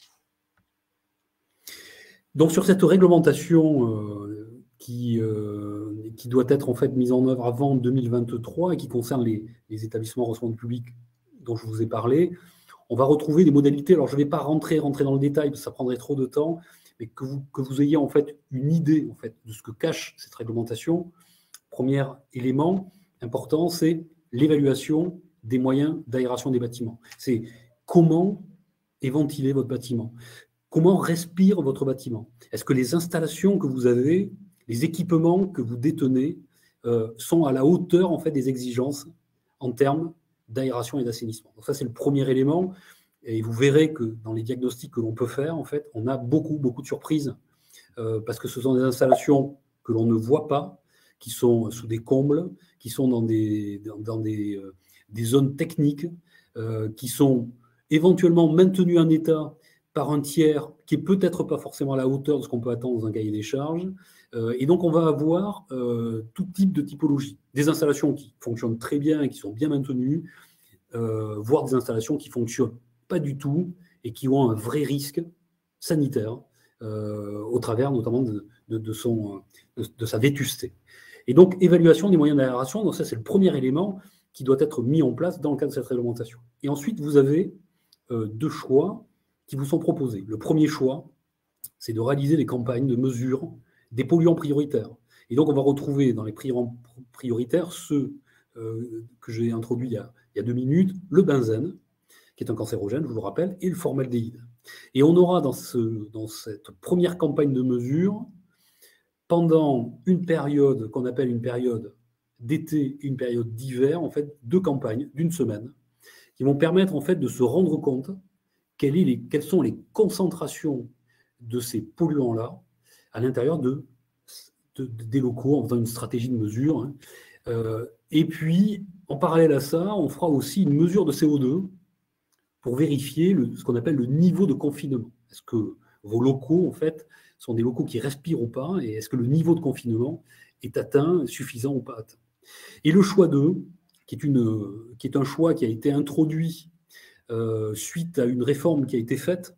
Donc, sur cette réglementation euh, qui, euh, qui doit être en fait mise en œuvre avant deux mille vingt-trois et qui concerne les, les établissements recevant du public dont je vous ai parlé, on va retrouver des modalités. Alors, je ne vais pas rentrer, rentrer dans le détail parce que ça prendrait trop de temps, mais que vous, que vous ayez en fait une idée en fait, de ce que cache cette réglementation. Premier élément important, c'est l'évaluation des moyens d'aération des bâtiments. C'est comment est ventilé votre bâtiment, comment respire votre bâtiment. Est-ce que les installations que vous avez, les équipements que vous détenez euh, sont à la hauteur en fait, des exigences en termes d'aération et d'assainissement. Donc ça, c'est le premier élément. Et vous verrez que dans les diagnostics que l'on peut faire, en fait, on a beaucoup, beaucoup de surprises euh, parce que ce sont des installations que l'on ne voit pas, qui sont sous des combles, qui sont dans des, dans, dans des, euh, des zones techniques, euh, qui sont éventuellement maintenues en état par un tiers qui est peut-être pas forcément à la hauteur de ce qu'on peut attendre dans un cahier des charges. Euh, et donc, on va avoir euh, tout type de typologie. Des installations qui fonctionnent très bien et qui sont bien maintenues, euh, voire des installations qui ne fonctionnent pas du tout et qui ont un vrai risque sanitaire euh, au travers notamment de, de, de, son, de, de sa vétusté. Et donc, évaluation des moyens d'aération, donc ça c'est le premier élément qui doit être mis en place dans le cadre de cette réglementation. Et ensuite, vous avez euh, deux choix qui vous sont proposés. Le premier choix, c'est de réaliser des campagnes de mesure des polluants prioritaires. Et donc, on va retrouver dans les polluants prioritaires ceux euh, que j'ai introduits il y, a, il y a deux minutes, le benzène, qui est un cancérogène, je vous le rappelle, et le formaldéhyde. Et on aura dans, ce, dans cette première campagne de mesure, pendant une période qu'on appelle une période d'été et une période d'hiver, en fait, deux campagnes d'une semaine, qui vont permettre en fait de se rendre compte quelles, est les, quelles sont les concentrations de ces polluants-là à l'intérieur de, de, de, des locaux, en faisant une stratégie de mesure. Hein. Euh, et puis, en parallèle à ça, on fera aussi une mesure de C O deux pour vérifier le, ce qu'on appelle le niveau de confinement. Est-ce que vos locaux, en fait, sont des locaux qui respirent ou pas, et est-ce que le niveau de confinement est atteint, suffisant ou pas atteint. Et le choix deux, qui est, une, qui est un choix qui a été introduit euh, suite à une réforme qui a été faite,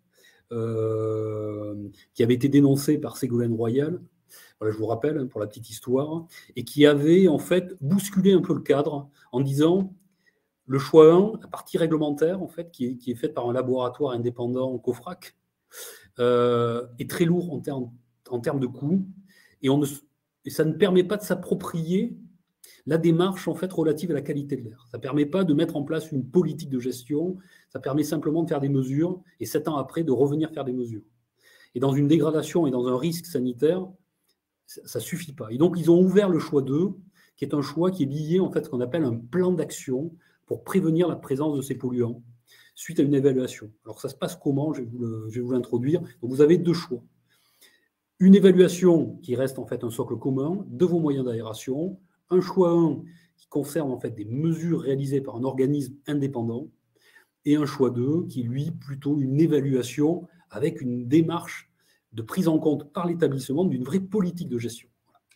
euh, qui avait été dénoncée par Ségolène Royal, voilà, je vous rappelle, hein, pour la petite histoire, et qui avait en fait bousculé un peu le cadre en disant le choix un, la partie réglementaire, en fait, qui est, qui est faite par un laboratoire indépendant, COFRAC, Euh, est très lourd en termes, en termes de coûts et, on ne, et ça ne permet pas de s'approprier la démarche en fait relative à la qualité de l'air. Ça ne permet pas de mettre en place une politique de gestion, ça permet simplement de faire des mesures et sept ans après de revenir faire des mesures. Et dans une dégradation et dans un risque sanitaire, ça ne suffit pas. Et donc ils ont ouvert le choix deux, qui est un choix qui est lié en fait à ce qu'on appelle un plan d'action pour prévenir la présence de ces polluants suite à une évaluation. Alors, ça se passe comment? Je vais vous, le, je vais vous l'introduire. Donc, vous avez deux choix. Une évaluation qui reste en fait un socle commun de vos moyens d'aération. Un choix un qui concerne en fait des mesures réalisées par un organisme indépendant. Et un choix deux qui, lui, plutôt une évaluation avec une démarche de prise en compte par l'établissement d'une vraie politique de gestion.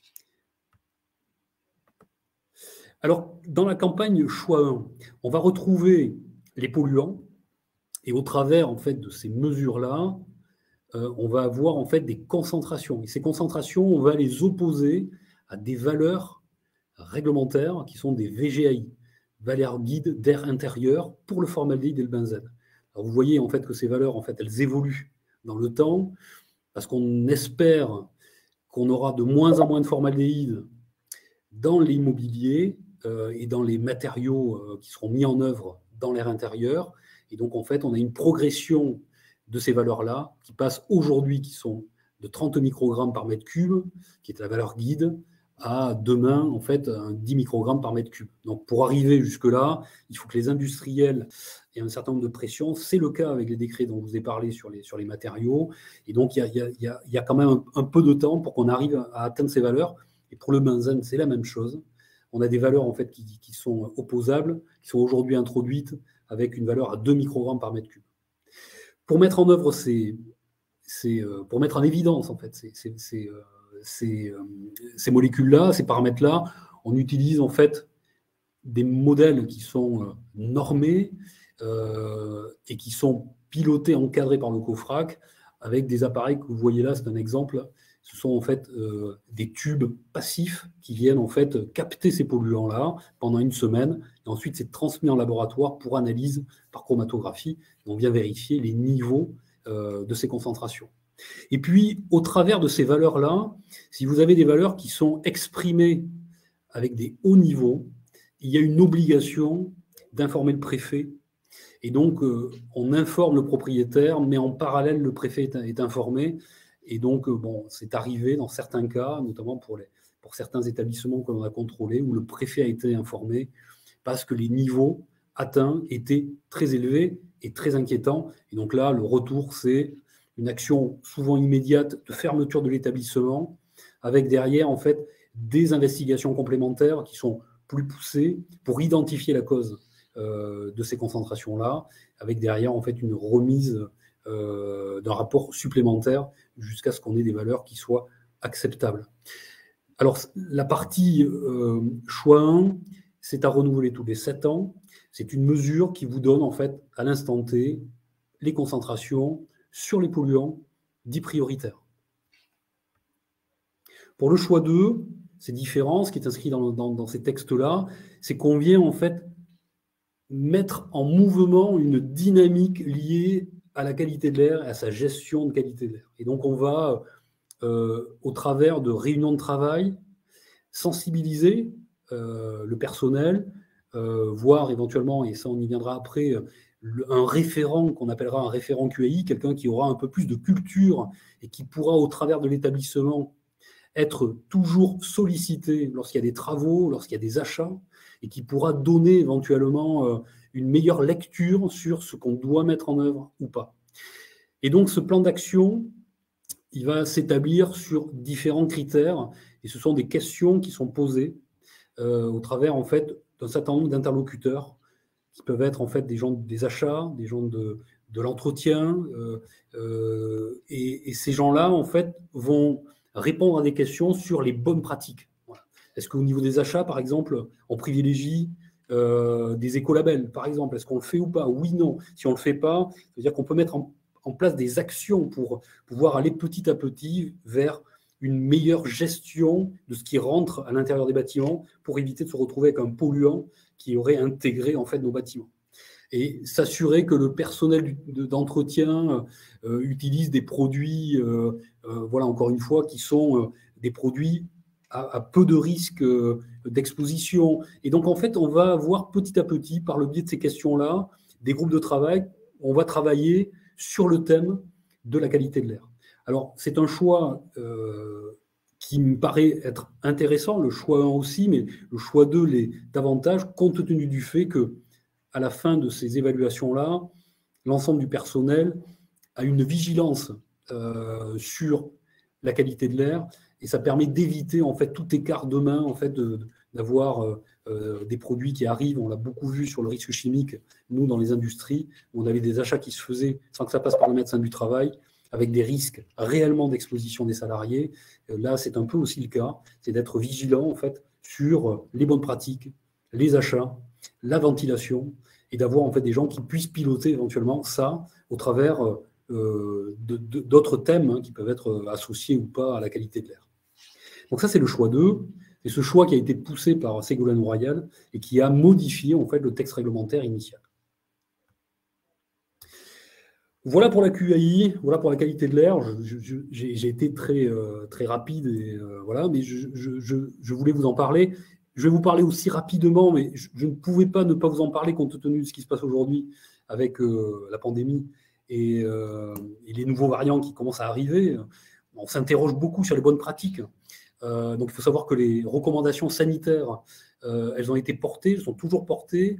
Alors, dans la campagne choix un, on va retrouver les polluants. Et au travers en fait, de ces mesures-là, euh, on va avoir en fait, des concentrations. Et ces concentrations, on va les opposer à des valeurs réglementaires qui sont des V G A I, valeurs guides d'air intérieur pour le formaldéhyde et le benzène. Alors vous voyez en fait, que ces valeurs, en fait, elles évoluent dans le temps parce qu'on espère qu'on aura de moins en moins de formaldéhyde dans l'immobilier euh, et dans les matériaux euh, qui seront mis en œuvre dans l'air intérieur. Et donc, en fait, on a une progression de ces valeurs-là qui passent aujourd'hui, qui sont de trente microgrammes par mètre cube, qui est la valeur guide, à demain, en fait, un dix microgrammes par mètre cube. Donc, pour arriver jusque-là, il faut que les industriels aient un certain nombre de pressions. C'est le cas avec les décrets dont je vous ai parlé sur les, sur les matériaux. Et donc, il y a, il y a, il y a quand même un, un peu de temps pour qu'on arrive à atteindre ces valeurs. Et pour le benzène, c'est la même chose. On a des valeurs, en fait, qui, qui sont opposables, qui sont aujourd'hui introduites avec une valeur à deux microgrammes par mètre cube. Pour mettre en œuvre ces, ces euh, pour mettre en évidence, en fait, ces, ces, ces, euh, ces, euh, ces molécules-là, ces paramètres-là, on utilise, en fait, des modèles qui sont euh, normés euh, et qui sont pilotés, encadrés par le COFRAC, avec des appareils que vous voyez là, c'est un exemple. Ce sont en fait euh, des tubes passifs qui viennent en fait capter ces polluants-là pendant une semaine. Et ensuite, c'est transmis en laboratoire pour analyse par chromatographie. Et on vient vérifier les niveaux euh, de ces concentrations. Et puis, au travers de ces valeurs-là, si vous avez des valeurs qui sont exprimées avec des hauts niveaux, il y a une obligation d'informer le préfet. Et donc, euh, on informe le propriétaire, mais en parallèle, le préfet est, est informé. Et donc, bon, c'est arrivé dans certains cas, notamment pour, les, pour certains établissements que l'on a contrôlés, où le préfet a été informé parce que les niveaux atteints étaient très élevés et très inquiétants. Et donc là, le retour, c'est une action souvent immédiate de fermeture de l'établissement, avec derrière, en fait, des investigations complémentaires qui sont plus poussées pour identifier la cause euh, de ces concentrations-là, avec derrière, en fait, une remise Euh, d'un rapport supplémentaire jusqu'à ce qu'on ait des valeurs qui soient acceptables. Alors, la partie euh, choix un, c'est à renouveler tous les sept ans. C'est une mesure qui vous donne, en fait, à l'instant T, les concentrations sur les polluants dits prioritaires. Pour le choix deux, c'est différent. Ce qui est inscrit dans, dans, dans ces textes-là, c'est qu'on vient, en fait, mettre en mouvement une dynamique liée à la qualité de l'air et à sa gestion de qualité de l'air. Et donc, on va, euh, au travers de réunions de travail, sensibiliser euh, le personnel, euh, voire éventuellement, et ça on y viendra après, le, un référent qu'on appellera un référent Q A I, quelqu'un qui aura un peu plus de culture et qui pourra, au travers de l'établissement, être toujours sollicité lorsqu'il y a des travaux, lorsqu'il y a des achats, et qui pourra donner éventuellement euh, une meilleure lecture sur ce qu'on doit mettre en œuvre ou pas. Et donc, ce plan d'action, il va s'établir sur différents critères, et ce sont des questions qui sont posées euh, au travers, en fait, d'un certain nombre d'interlocuteurs qui peuvent être, en fait, des gens des achats, des gens de, de l'entretien, euh, euh, et, et ces gens-là, en fait, vont répondre à des questions sur les bonnes pratiques. Voilà. Est-ce qu'au niveau des achats, par exemple, on privilégie euh, des écolabels, par exemple? Est-ce qu'on le fait ou pas? Oui, non. Si on ne le fait pas, c'est-à-dire qu'on peut mettre en, en place des actions pour pouvoir aller petit à petit vers une meilleure gestion de ce qui rentre à l'intérieur des bâtiments pour éviter de se retrouver avec un polluant qui aurait intégré en fait nos bâtiments. Et s'assurer que le personnel d'entretien euh, utilise des produits, euh, euh, voilà, encore une fois, qui sont euh, des produits à, à peu de risque euh, d'exposition. Et donc, en fait, on va avoir petit à petit, par le biais de ces questions-là, des groupes de travail, on va travailler sur le thème de la qualité de l'air. Alors, c'est un choix euh, qui me paraît être intéressant, le choix un aussi, mais le choix deux l'est davantage, compte tenu du fait que à la fin de ces évaluations-là, l'ensemble du personnel a une vigilance euh, sur la qualité de l'air et ça permet d'éviter en fait tout écart demain en fait de, d'avoir euh, euh, des produits qui arrivent. On l'a beaucoup vu sur le risque chimique, nous dans les industries, où on avait des achats qui se faisaient sans que ça passe par le médecin du travail, avec des risques réellement d'exposition des salariés. Là, c'est un peu aussi le cas, c'est d'être vigilant en fait sur les bonnes pratiques, les achats, la ventilation, et d'avoir en fait des gens qui puissent piloter éventuellement ça au travers euh, de, de, d'autres thèmes hein, qui peuvent être associés ou pas à la qualité de l'air. Donc ça, c'est le choix deux. C'est ce choix qui a été poussé par Ségolène Royal et qui a modifié en fait le texte réglementaire initial. Voilà pour la Q A I, voilà pour la qualité de l'air. J'ai été très, euh, très rapide, et, euh, voilà, mais je, je, je, je voulais vous en parler. Je vais vous parler aussi rapidement, mais je, je ne pouvais pas ne pas vous en parler compte tenu de ce qui se passe aujourd'hui avec euh, la pandémie et, euh, et les nouveaux variants qui commencent à arriver. On s'interroge beaucoup sur les bonnes pratiques. Euh, donc, il faut savoir que les recommandations sanitaires, euh, elles ont été portées, elles sont toujours portées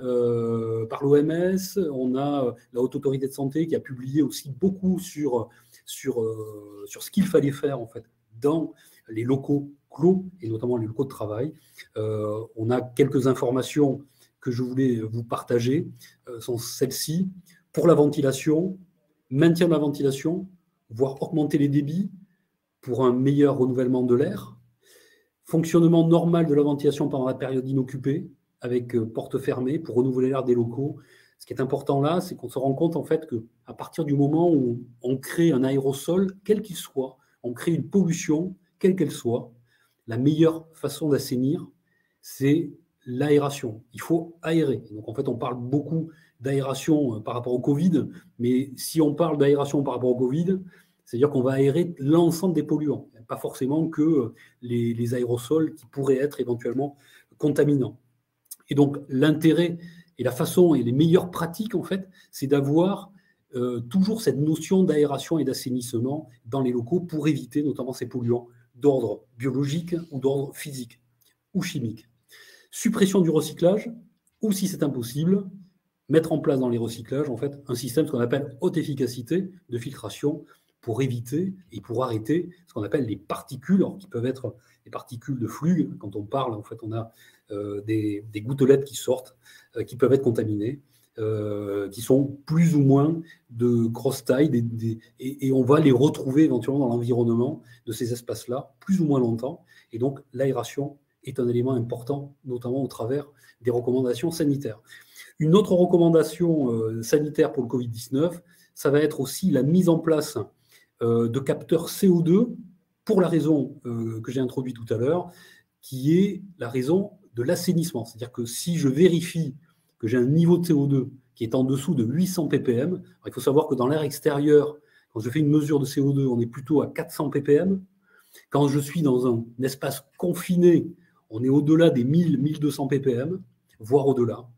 euh, par l'O M S. On a la Haute Autorité de Santé qui a publié aussi beaucoup sur, sur, euh, sur ce qu'il fallait faire en fait dans les locaux clos et notamment les locaux de travail. Euh, on a quelques informations que je voulais vous partager, euh, sont celles-ci. Pour la ventilation, maintien de la ventilation, voire augmenter les débits pour un meilleur renouvellement de l'air. Fonctionnement normal de la ventilation pendant la période inoccupée, avec euh, porte fermée pour renouveler l'air des locaux. Ce qui est important là, c'est qu'on se rend compte en fait qu'à partir du moment où on crée un aérosol, quel qu'il soit, on crée une pollution, quelle qu'elle soit, la meilleure façon d'assainir, c'est l'aération. Il faut aérer. Donc en fait, on parle beaucoup d'aération par rapport au Covid, mais si on parle d'aération par rapport au Covid, c'est-à-dire qu'on va aérer l'ensemble des polluants, pas forcément que les, les aérosols qui pourraient être éventuellement contaminants. Et donc l'intérêt et la façon et les meilleures pratiques, en fait, c'est d'avoir euh, toujours cette notion d'aération et d'assainissement dans les locaux pour éviter notamment ces polluants d'ordre biologique ou d'ordre physique ou chimique. Suppression du recyclage, ou si c'est impossible, mettre en place dans les recyclages en fait, un système ce qu'on appelle haute efficacité de filtration pour éviter et pour arrêter ce qu'on appelle les particules, alors, qui peuvent être des particules de flux. Quand on parle, en fait, on a euh, des, des gouttelettes qui sortent, euh, qui peuvent être contaminées, euh, qui sont plus ou moins de grosse taille, des, des, et, et on va les retrouver éventuellement dans l'environnement de ces espaces-là, plus ou moins longtemps. Et donc, l'aération est un élément important, notamment au travers des recommandations sanitaires. Une autre recommandation euh, sanitaire pour le Covid dix-neuf, ça va être aussi la mise en place euh, de capteurs C O deux, pour la raison euh, que j'ai introduite tout à l'heure, qui est la raison de l'assainissement. C'est-à-dire que si je vérifie que j'ai un niveau de C O deux qui est en dessous de huit cents ppm, alors il faut savoir que dans l'air extérieur, quand je fais une mesure de C O deux, on est plutôt à quatre cents ppm. Quand je suis dans un espace confiné, on est au-delà des mille à mille deux cents ppm, voire au-delà.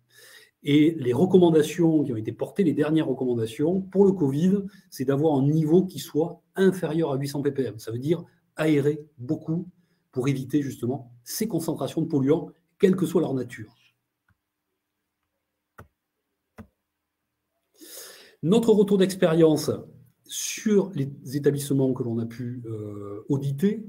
Et les recommandations qui ont été portées, les dernières recommandations pour le Covid, c'est d'avoir un niveau qui soit inférieur à huit cents ppm. Ça veut dire aérer beaucoup pour éviter justement ces concentrations de polluants, quelle que soit leur nature. Notre retour d'expérience sur les établissements que l'on a pu euh, auditer,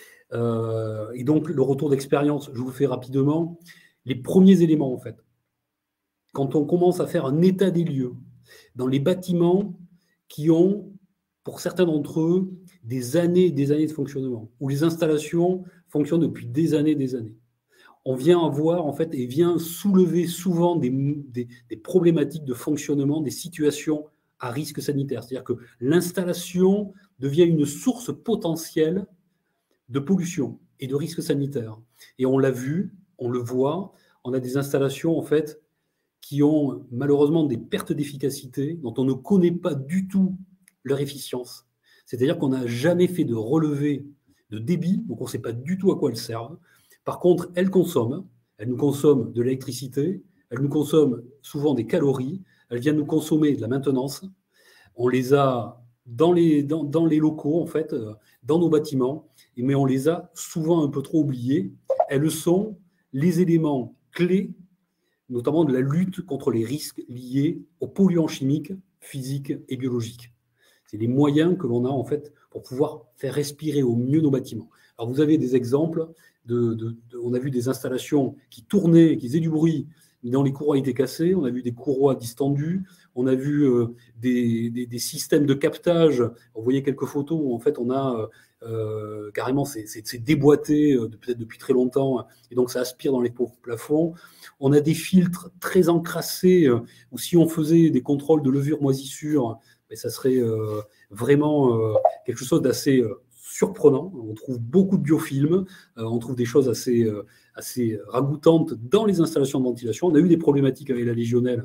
euh, et donc le retour d'expérience, je vous le fais rapidement, les premiers éléments en fait. Quand on commence à faire un état des lieux dans les bâtiments qui ont, pour certains d'entre eux, des années et des années de fonctionnement, où les installations fonctionnent depuis des années et des années, on vient avoir, en fait, et vient soulever souvent des, des, des problématiques de fonctionnement, des situations à risque sanitaire. C'est-à-dire que l'installation devient une source potentielle de pollution et de risque sanitaire. Et on l'a vu, on le voit, on a des installations, en fait, qui ont malheureusement des pertes d'efficacité dont on ne connaît pas du tout leur efficience. C'est-à-dire qu'on n'a jamais fait de relevé de débit, donc on ne sait pas du tout à quoi elles servent. Par contre, elles consomment, elles nous consomment de l'électricité, elles nous consomment souvent des calories, elles viennent nous consommer de la maintenance. On les a dans les, dans, dans les locaux, en fait, dans nos bâtiments, mais on les a souvent un peu trop oubliées. Elles sont les éléments clés notamment de la lutte contre les risques liés aux polluants chimiques, physiques et biologiques. C'est les moyens que l'on a en fait pour pouvoir faire respirer au mieux nos bâtiments. Alors vous avez des exemples, de, de, de, on a vu des installations qui tournaient, qui faisaient du bruit, mais dont les courroies étaient cassées, on a vu des courroies distendues, on a vu euh, des, des, des systèmes de captage, vous voyez quelques photos où en fait on a euh, carrément c'est, c'est, c'est déboîté euh, peut-être depuis très longtemps, et donc ça aspire dans les plafonds. On a des filtres très encrassés, euh, où si on faisait des contrôles de levure moisissure, mais ça serait euh, vraiment euh, quelque chose d'assez euh, surprenant. On trouve beaucoup de biofilms, euh, on trouve des choses assez, euh, assez ragoûtantes dans les installations de ventilation. On a eu des problématiques avec la Légionelle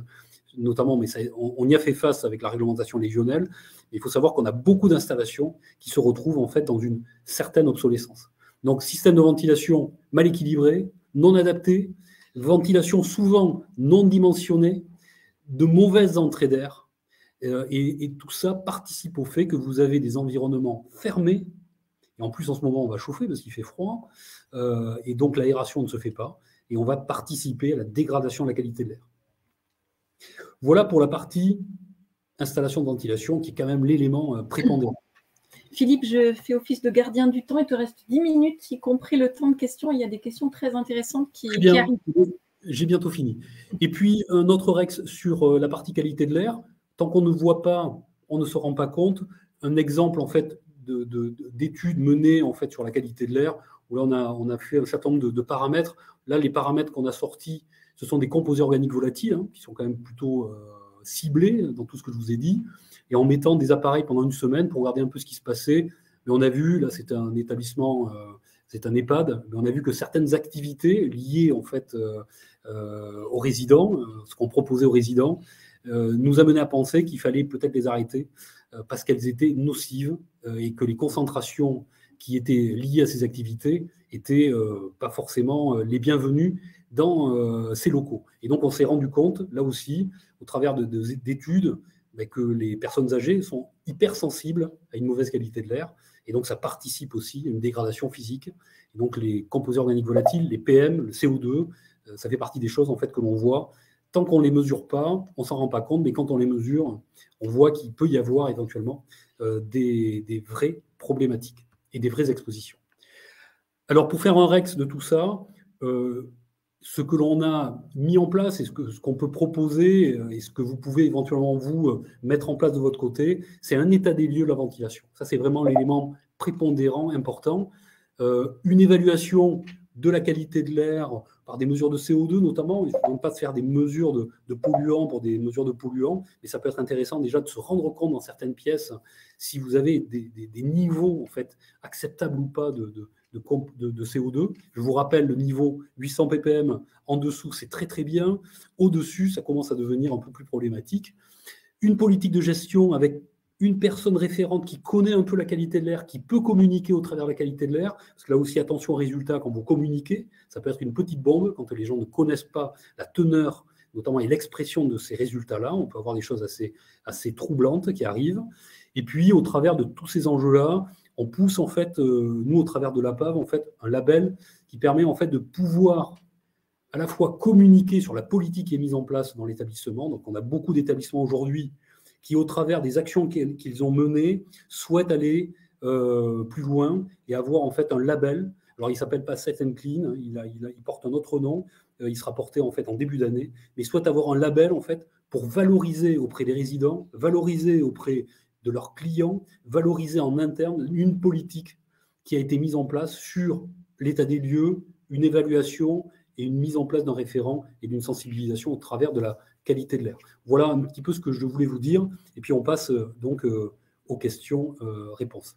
notamment, mais ça, on, on y a fait face avec la réglementation légionnelle. Il faut savoir qu'on a beaucoup d'installations qui se retrouvent en fait dans une certaine obsolescence. Donc, système de ventilation mal équilibré, non adapté, ventilation souvent non dimensionnée, de mauvaises entrées d'air, euh, et, et tout ça participe au fait que vous avez des environnements fermés, et en plus en ce moment on va chauffer parce qu'il fait froid, euh, et donc l'aération ne se fait pas, et on va participer à la dégradation de la qualité de l'air. Voilà pour la partie installation de ventilation, qui est quand même l'élément euh, prépondérant. Philippe, je fais office de gardien du temps. Il te reste dix minutes, y compris le temps de questions. Il y a des questions très intéressantes qui, Très bien. qui arrivent. J'ai bientôt fini. Et puis, un autre Rex sur la partie qualité de l'air. Tant qu'on ne voit pas, on ne se rend pas compte. Un exemple, en fait, de, de, d'études menées, en fait, sur la qualité de l'air, où là, on a, on a fait un certain nombre de, de paramètres. Là, les paramètres qu'on a sortis, ce sont des composés organiques volatiles, hein, qui sont quand même plutôt euh, ciblés dans tout ce que je vous ai dit. Et en mettant des appareils pendant une semaine pour regarder un peu ce qui se passait. Mais on a vu, là, c'est un établissement, euh, c'est un EHPAD, mais on a vu que certaines activités liées, en fait, euh, euh, aux résidents, euh, ce qu'on proposait aux résidents, euh, nous amenait à penser qu'il fallait peut-être les arrêter euh, parce qu'elles étaient nocives euh, et que les concentrations qui étaient liées à ces activités étaient euh, pas forcément euh, les bienvenues dans euh, ces locaux. Et donc, on s'est rendu compte, là aussi, au travers de, de, d'études, mais que les personnes âgées sont hypersensibles à une mauvaise qualité de l'air, et donc ça participe aussi à une dégradation physique. Et donc les composés organiques volatiles, les P M, le C O deux, ça fait partie des choses en fait que l'on voit. Tant qu'on ne les mesure pas, on ne s'en rend pas compte, mais quand on les mesure, on voit qu'il peut y avoir éventuellement euh, des, des vraies problématiques et des vraies expositions. Alors pour faire un Rex de tout ça, euh, ce que l'on a mis en place et ce, que, ce qu'on peut proposer et ce que vous pouvez éventuellement vous mettre en place de votre côté, c'est un état des lieux de la ventilation. Ça, c'est vraiment l'élément prépondérant, important. Euh, une évaluation de la qualité de l'air par des mesures de C O deux notamment. Il ne faut même pas faire des mesures de, de polluants pour des mesures de polluants, mais ça peut être intéressant déjà de se rendre compte dans certaines pièces si vous avez des, des, des niveaux en fait, acceptables ou pas de, de De, de, de C O deux. Je vous rappelle, le niveau huit cents ppm en dessous, c'est très très bien. Au-dessus, ça commence à devenir un peu plus problématique. Une politique de gestion avec une personne référente qui connaît un peu la qualité de l'air, qui peut communiquer au travers de la qualité de l'air, parce que là aussi, attention aux résultats quand vous communiquez, ça peut être une petite bombe quand les gens ne connaissent pas la teneur, notamment et l'expression de ces résultats-là. On peut avoir des choses assez, assez troublantes qui arrivent. Et puis, au travers de tous ces enjeux-là, on pousse en fait, euh, nous au travers de l'A P A V, en fait, un label qui permet en fait de pouvoir à la fois communiquer sur la politique qui est mise en place dans l'établissement. Donc on a beaucoup d'établissements aujourd'hui qui, au travers des actions qu'ils ont menées, souhaitent aller euh, plus loin et avoir en fait un label. Alors il ne s'appelle pas Safe and Clean, il, a, il, a, il porte un autre nom, euh, il sera porté en fait en début d'année, mais souhaitent avoir un label en fait pour valoriser auprès des résidents, valoriser auprès de leurs clients, valoriser en interne une politique qui a été mise en place sur l'état des lieux, une évaluation et une mise en place d'un référent et d'une sensibilisation au travers de la qualité de l'air. Voilà un petit peu ce que je voulais vous dire. Et puis on passe euh, donc euh, aux questions-réponses.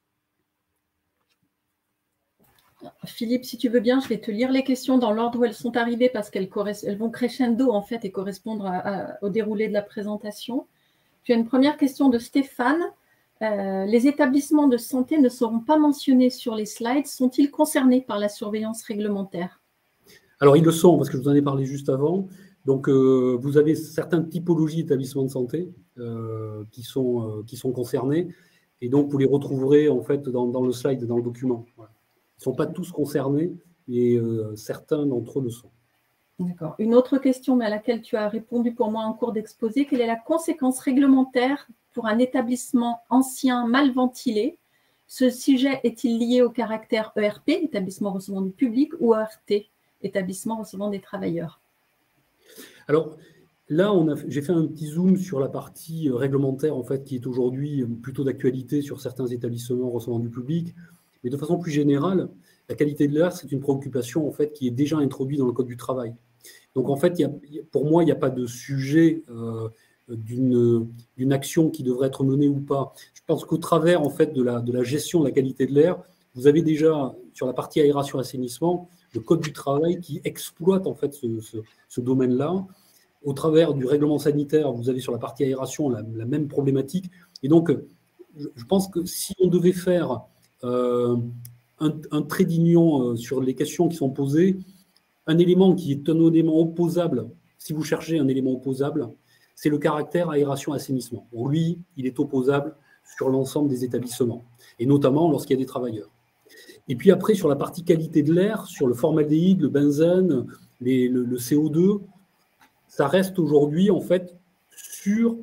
Euh, Philippe, si tu veux bien, je vais te lire les questions dans l'ordre où elles sont arrivées parce qu'elles elles vont crescendo en fait et correspondre à, à, au déroulé de la présentation. Tu as une première question de Stéphane. Euh, les établissements de santé ne seront pas mentionnés sur les slides. Sont-ils concernés par la surveillance réglementaire? Alors, ils le sont, parce que je vous en ai parlé juste avant. Donc, euh, vous avez certaines typologies d'établissements de santé euh, qui, sont, euh, qui sont concernés. Et donc, vous les retrouverez, en fait, dans, dans le slide, dans le document. Voilà. Ils ne sont pas tous concernés, mais euh, certains d'entre eux le sont. D'accord. Une autre question, mais à laquelle tu as répondu pour moi en cours d'exposé. Quelle est la conséquence réglementaire pour un établissement ancien mal ventilé? Ce sujet est-il lié au caractère E R P, établissement recevant du public, ou E R T, établissement recevant des travailleurs? Alors là, j'ai fait un petit zoom sur la partie réglementaire en fait, qui est aujourd'hui plutôt d'actualité sur certains établissements recevant du public. Mais de façon plus générale, la qualité de l'air, c'est une préoccupation en fait, qui est déjà introduite dans le Code du travail. Donc en fait, il y a, pour moi, il n'y a pas de sujet euh, d'une d'une action qui devrait être menée ou pas. Je pense qu'au travers en fait, de, la, de la gestion de la qualité de l'air, vous avez déjà, sur la partie aération-assainissement, le Code du travail qui exploite en fait, ce, ce, ce domaine-là. au travers du règlement sanitaire, vous avez sur la partie aération la, la même problématique. Et donc, je, je pense que si on devait faire euh, un, un trait d'union euh, sur les questions qui sont posées, un élément qui est un élément opposable, si vous cherchez un élément opposable, c'est le caractère aération-assainissement. Bon, lui, il est opposable sur l'ensemble des établissements, et notamment lorsqu'il y a des travailleurs. Et puis après, sur la partie qualité de l'air, sur le formaldéhyde, le benzène, les, le, le C O deux, ça reste aujourd'hui, en fait, sur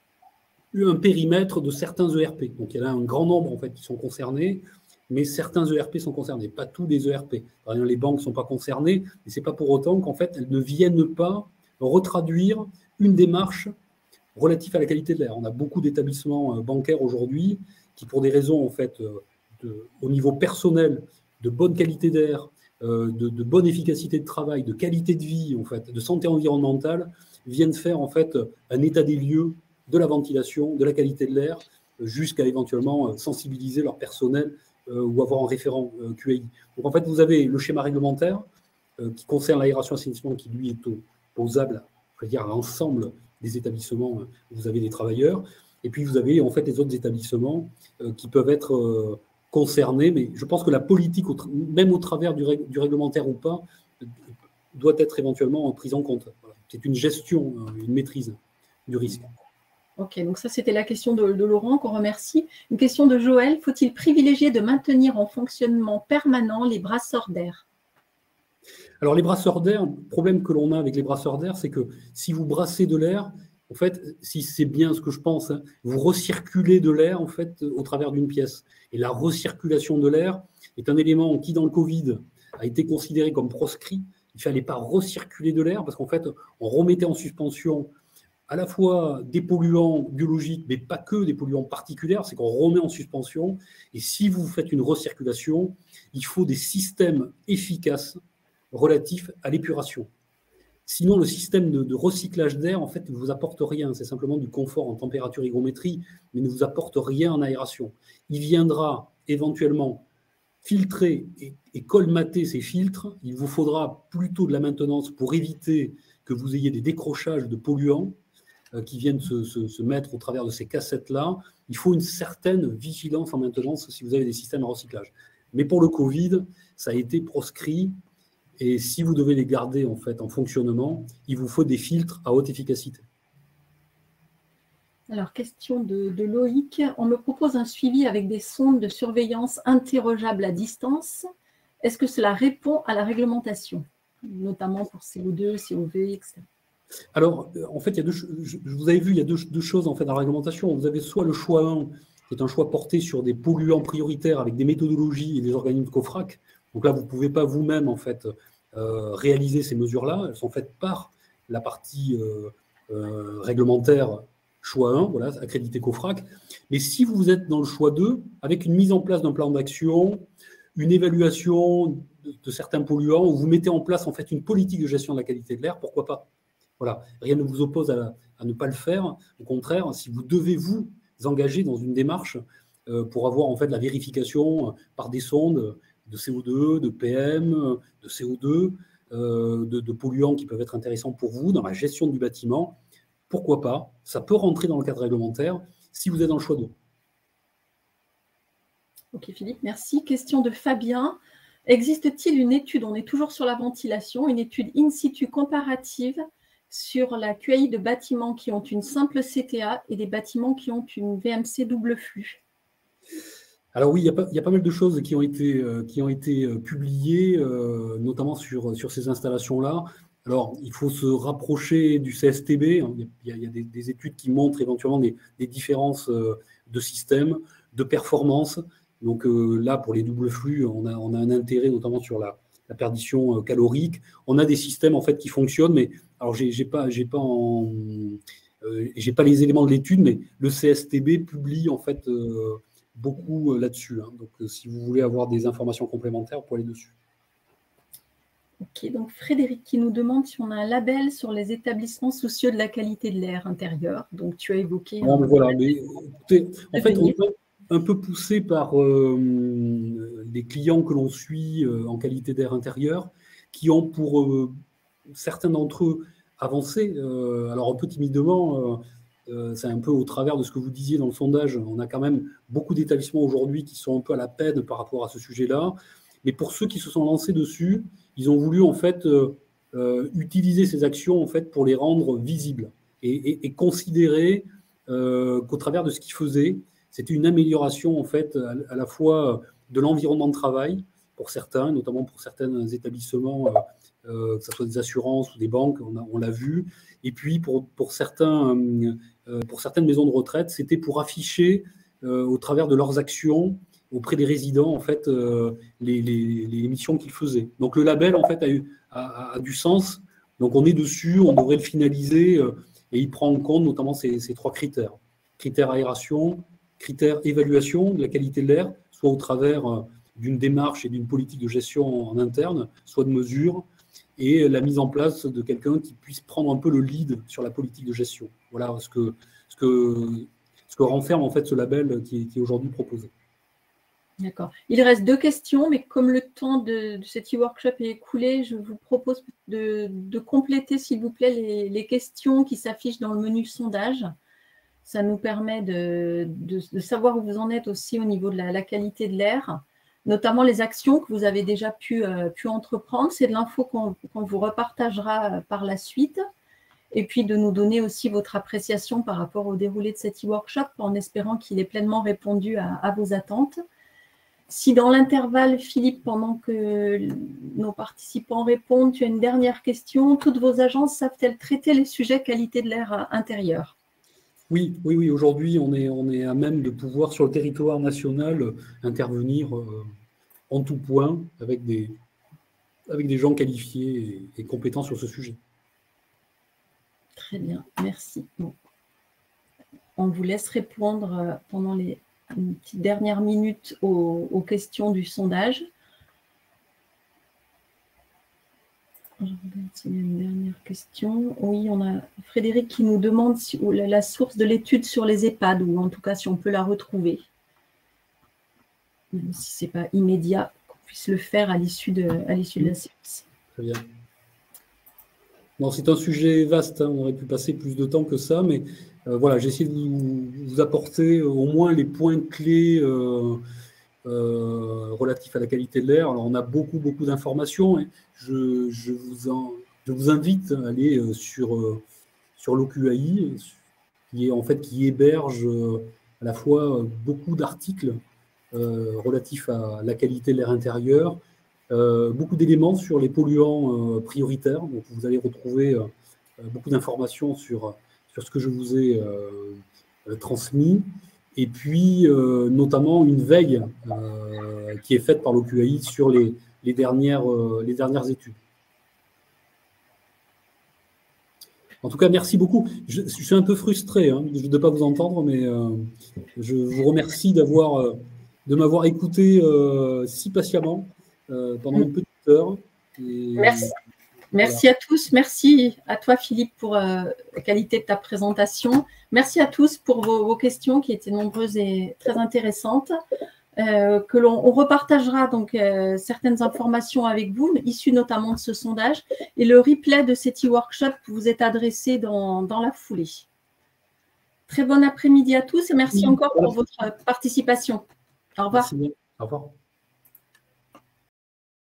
un périmètre de certains E R P. Donc, il y en a un grand nombre, en fait, qui sont concernés, mais certains E R P sont concernés, pas tous les E R P. Par exemple, les banques ne sont pas concernées, mais ce n'est pas pour autant qu'en fait, elles ne viennent pas retraduire une démarche relative à la qualité de l'air. On a beaucoup d'établissements bancaires aujourd'hui qui, pour des raisons, en fait, de, au niveau personnel, de bonne qualité d'air, euh, de, de bonne efficacité de travail, de qualité de vie, en fait, de santé environnementale, viennent faire, en fait, un état des lieux de la ventilation, de la qualité de l'air, jusqu'à éventuellement sensibiliser leur personnel euh, ou avoir un référent euh, Q A I. Donc, en fait, vous avez le schéma réglementaire euh, qui concerne l'aération assainissement, qui, lui, est opposable, je veux dire, à l'ensemble des établissements où vous avez des travailleurs. Et puis, vous avez, en fait, les autres établissements euh, qui peuvent être euh, concernés. Mais je pense que la politique, même au travers du, règ du réglementaire ou pas, doit être éventuellement prise en compte. Voilà. C'est une gestion, une maîtrise du risque. Ok, donc ça, c'était la question de, de Laurent, qu'on remercie. Une question de Joël. Faut-il privilégier de maintenir en fonctionnement permanent les brasseurs d'air? Alors, les brasseurs d'air, le problème que l'on a avec les brasseurs d'air, c'est que si vous brassez de l'air, en fait, si c'est bien ce que je pense, hein, vous recirculez de l'air, en fait, au travers d'une pièce. Et la recirculation de l'air est un élément qui, dans le Covid, a été considéré comme proscrit. Il ne fallait pas recirculer de l'air parce qu'en fait, on remettait en suspension à la fois des polluants biologiques, mais pas que des polluants particuliers, c'est qu'on remet en suspension. Et si vous faites une recirculation, il faut des systèmes efficaces relatifs à l'épuration. Sinon, le système de, de recyclage d'air, en fait, ne vous apporte rien. C'est simplement du confort en température hygrométrie, mais ne vous apporte rien en aération. Il viendra éventuellement filtrer et, et colmater ces filtres. Il vous faudra plutôt de la maintenance pour éviter que vous ayez des décrochages de polluants euh, qui viennent se, se, se mettre au travers de ces cassettes-là. Il faut une certaine vigilance en maintenance si vous avez des systèmes à recyclage. Mais pour le Covid, ça a été proscrit. Et si vous devez les garder en fait en fonctionnement, il vous faut des filtres à haute efficacité. Alors, question de, de Loïc. On me propose un suivi avec des sondes de surveillance interrogeables à distance. Est-ce que cela répond à la réglementation, notamment pour C O deux, C O V, et cetera? Alors, en fait, il y a deux, je, vous avez vu, il y a deux, deux choses en fait dans la réglementation. Vous avez soit le choix un, qui est un choix porté sur des polluants prioritaires avec des méthodologies et des organismes COFRAC. Donc là, vous ne pouvez pas vous-même en fait euh, réaliser ces mesures-là. Elles sont faites par la partie euh, euh, réglementaire choix un, voilà, accrédité COFRAC. Mais si vous êtes dans le choix deux, avec une mise en place d'un plan d'action, une évaluation de, de certains polluants, où vous mettez en place en fait une politique de gestion de la qualité de l'air, pourquoi pas? Voilà, rien ne vous oppose à, la, à ne pas le faire. Au contraire, si vous devez vous engager dans une démarche euh, pour avoir en fait la vérification par des sondes de C O deux, de P M, de C O deux, euh, de, de polluants qui peuvent être intéressants pour vous dans la gestion du bâtiment, pourquoi pas? Ça peut rentrer dans le cadre réglementaire si vous êtes dans le choix deux. Ok Philippe, merci. Question de Fabien. Existe-t-il une étude, on est toujours sur la ventilation, une étude in situ comparative sur la Q A I de bâtiments qui ont une simple C T A et des bâtiments qui ont une V M C double flux? Alors oui, il y, a pas, il y a pas mal de choses qui ont été, euh, qui ont été euh, publiées, euh, notamment sur, sur ces installations-là. Alors, il faut se rapprocher du C S T B. Il y a, il y a des, des études qui montrent éventuellement des, des différences euh, de système, de performance. Donc euh, là, pour les doubles flux, on a, on a un intérêt notamment sur la, la perdition euh, calorique. On a des systèmes en fait qui fonctionnent, mais alors j'ai, j'ai pas, j'ai pas en, euh, j'ai pas les éléments de l'étude, mais le C S T B publie en fait euh, beaucoup là-dessus. Hein. Donc, euh, si vous voulez avoir des informations complémentaires, vous pouvez aller dessus. Ok, donc Frédéric qui nous demande si on a un label sur les établissements soucieux de la qualité de l'air intérieur. Donc, tu as évoqué… Non, mais voilà, mais écoutez, en fait, on est un peu poussé par euh, les clients que l'on suit euh, en qualité d'air intérieur, qui ont pour euh, certains d'entre eux avancer. Euh, alors un peu timidement, euh, euh, c'est un peu au travers de ce que vous disiez dans le sondage, on a quand même beaucoup d'établissements aujourd'hui qui sont un peu à la peine par rapport à ce sujet-là. Mais pour ceux qui se sont lancés dessus, ils ont voulu en fait euh, euh, utiliser ces actions en fait pour les rendre visibles et, et, et considérer euh, qu'au travers de ce qu'ils faisaient, c'était une amélioration en fait à, à la fois de l'environnement de travail pour certains, notamment pour certains établissements, euh, euh, que ce soit des assurances ou des banques, on, a, on l'a vu. Et puis pour, pour, certains, euh, pour certaines maisons de retraite, c'était pour afficher euh, au travers de leurs actions auprès des résidents en fait euh, les, les, les missions qu'ils faisaient. Donc le label en fait a, eu, a, a du sens. Donc on est dessus, on devrait le finaliser euh, et il prend en compte notamment ces, ces trois critères. Critères aération, critères évaluation de la qualité de l'air, soit au travers euh, d'une démarche et d'une politique de gestion en interne, soit de mesures, et la mise en place de quelqu'un qui puisse prendre un peu le lead sur la politique de gestion. Voilà ce que, ce que, ce que renferme en fait ce label qui est, qui est aujourd'hui proposé. D'accord. Il reste deux questions, mais comme le temps de, de cet e-workshop est écoulé, je vous propose de, de compléter, s'il vous plaît, les, les questions qui s'affichent dans le menu sondage. Ça nous permet de, de, de savoir où vous en êtes aussi au niveau de la, la qualité de l'air, notamment les actions que vous avez déjà pu, euh, pu entreprendre. C'est de l'info qu'on qu'on vous repartagera par la suite. Et puis de nous donner aussi votre appréciation par rapport au déroulé de cet e-workshop, en espérant qu'il ait pleinement répondu à, à vos attentes. Si dans l'intervalle, Philippe, pendant que nos participants répondent, tu as une dernière question. Toutes vos agences savent-elles traiter les sujets qualité de l'air intérieur? Oui, oui, oui. Aujourd'hui, on est, on est à même de pouvoir, sur le territoire national, intervenir euh, en tout point avec des, avec des gens qualifiés et, et compétents sur ce sujet. Très bien, merci. Bon. On vous laisse répondre pendant les une petite dernière minute aux, aux questions du sondage. Je regarde s'il y a une dernière question. Oui, on a Frédéric qui nous demande si, la source de l'étude sur les EHPAD, ou en tout cas si on peut la retrouver. Même si ce n'est pas immédiat, qu'on puisse le faire à l'issue de, à l'issue de la séance. Très bien. Non, c'est un sujet vaste, hein. On aurait pu passer plus de temps que ça, mais euh, voilà, j'ai essayé de vous, vous apporter au moins les points clés euh, euh, relatifs à la qualité de l'air. Alors, on a beaucoup, beaucoup d'informations. Je, je, vous en, je vous invite à aller sur, sur l'O Q A I, qui est en fait qui héberge à la fois beaucoup d'articles euh, relatifs à la qualité de l'air intérieur, Euh, beaucoup d'éléments sur les polluants euh, prioritaires. Donc, vous allez retrouver euh, beaucoup d'informations sur, sur ce que je vous ai euh, transmis. Et puis, euh, notamment, une veille euh, qui est faite par l'O Q A I sur les, les, dernières, euh, les dernières études. En tout cas, merci beaucoup. Je, je suis un peu frustré hein, de ne pas vous entendre, mais euh, je vous remercie d'avoir, euh, de m'avoir écouté euh, si patiemment. Euh, pendant une petite heure. Et merci. Merci voilà. à tous. Merci à toi, Philippe, pour euh, la qualité de ta présentation. Merci à tous pour vos, vos questions qui étaient nombreuses et très intéressantes. Euh, que l'on on repartagera donc euh, certaines informations avec vous, issues notamment de ce sondage. Et le replay de cet e-workshop vous est adressé dans, dans la foulée. Très bon après-midi à tous et merci oui, encore voilà. pour votre participation. Au revoir. Merci. Au revoir.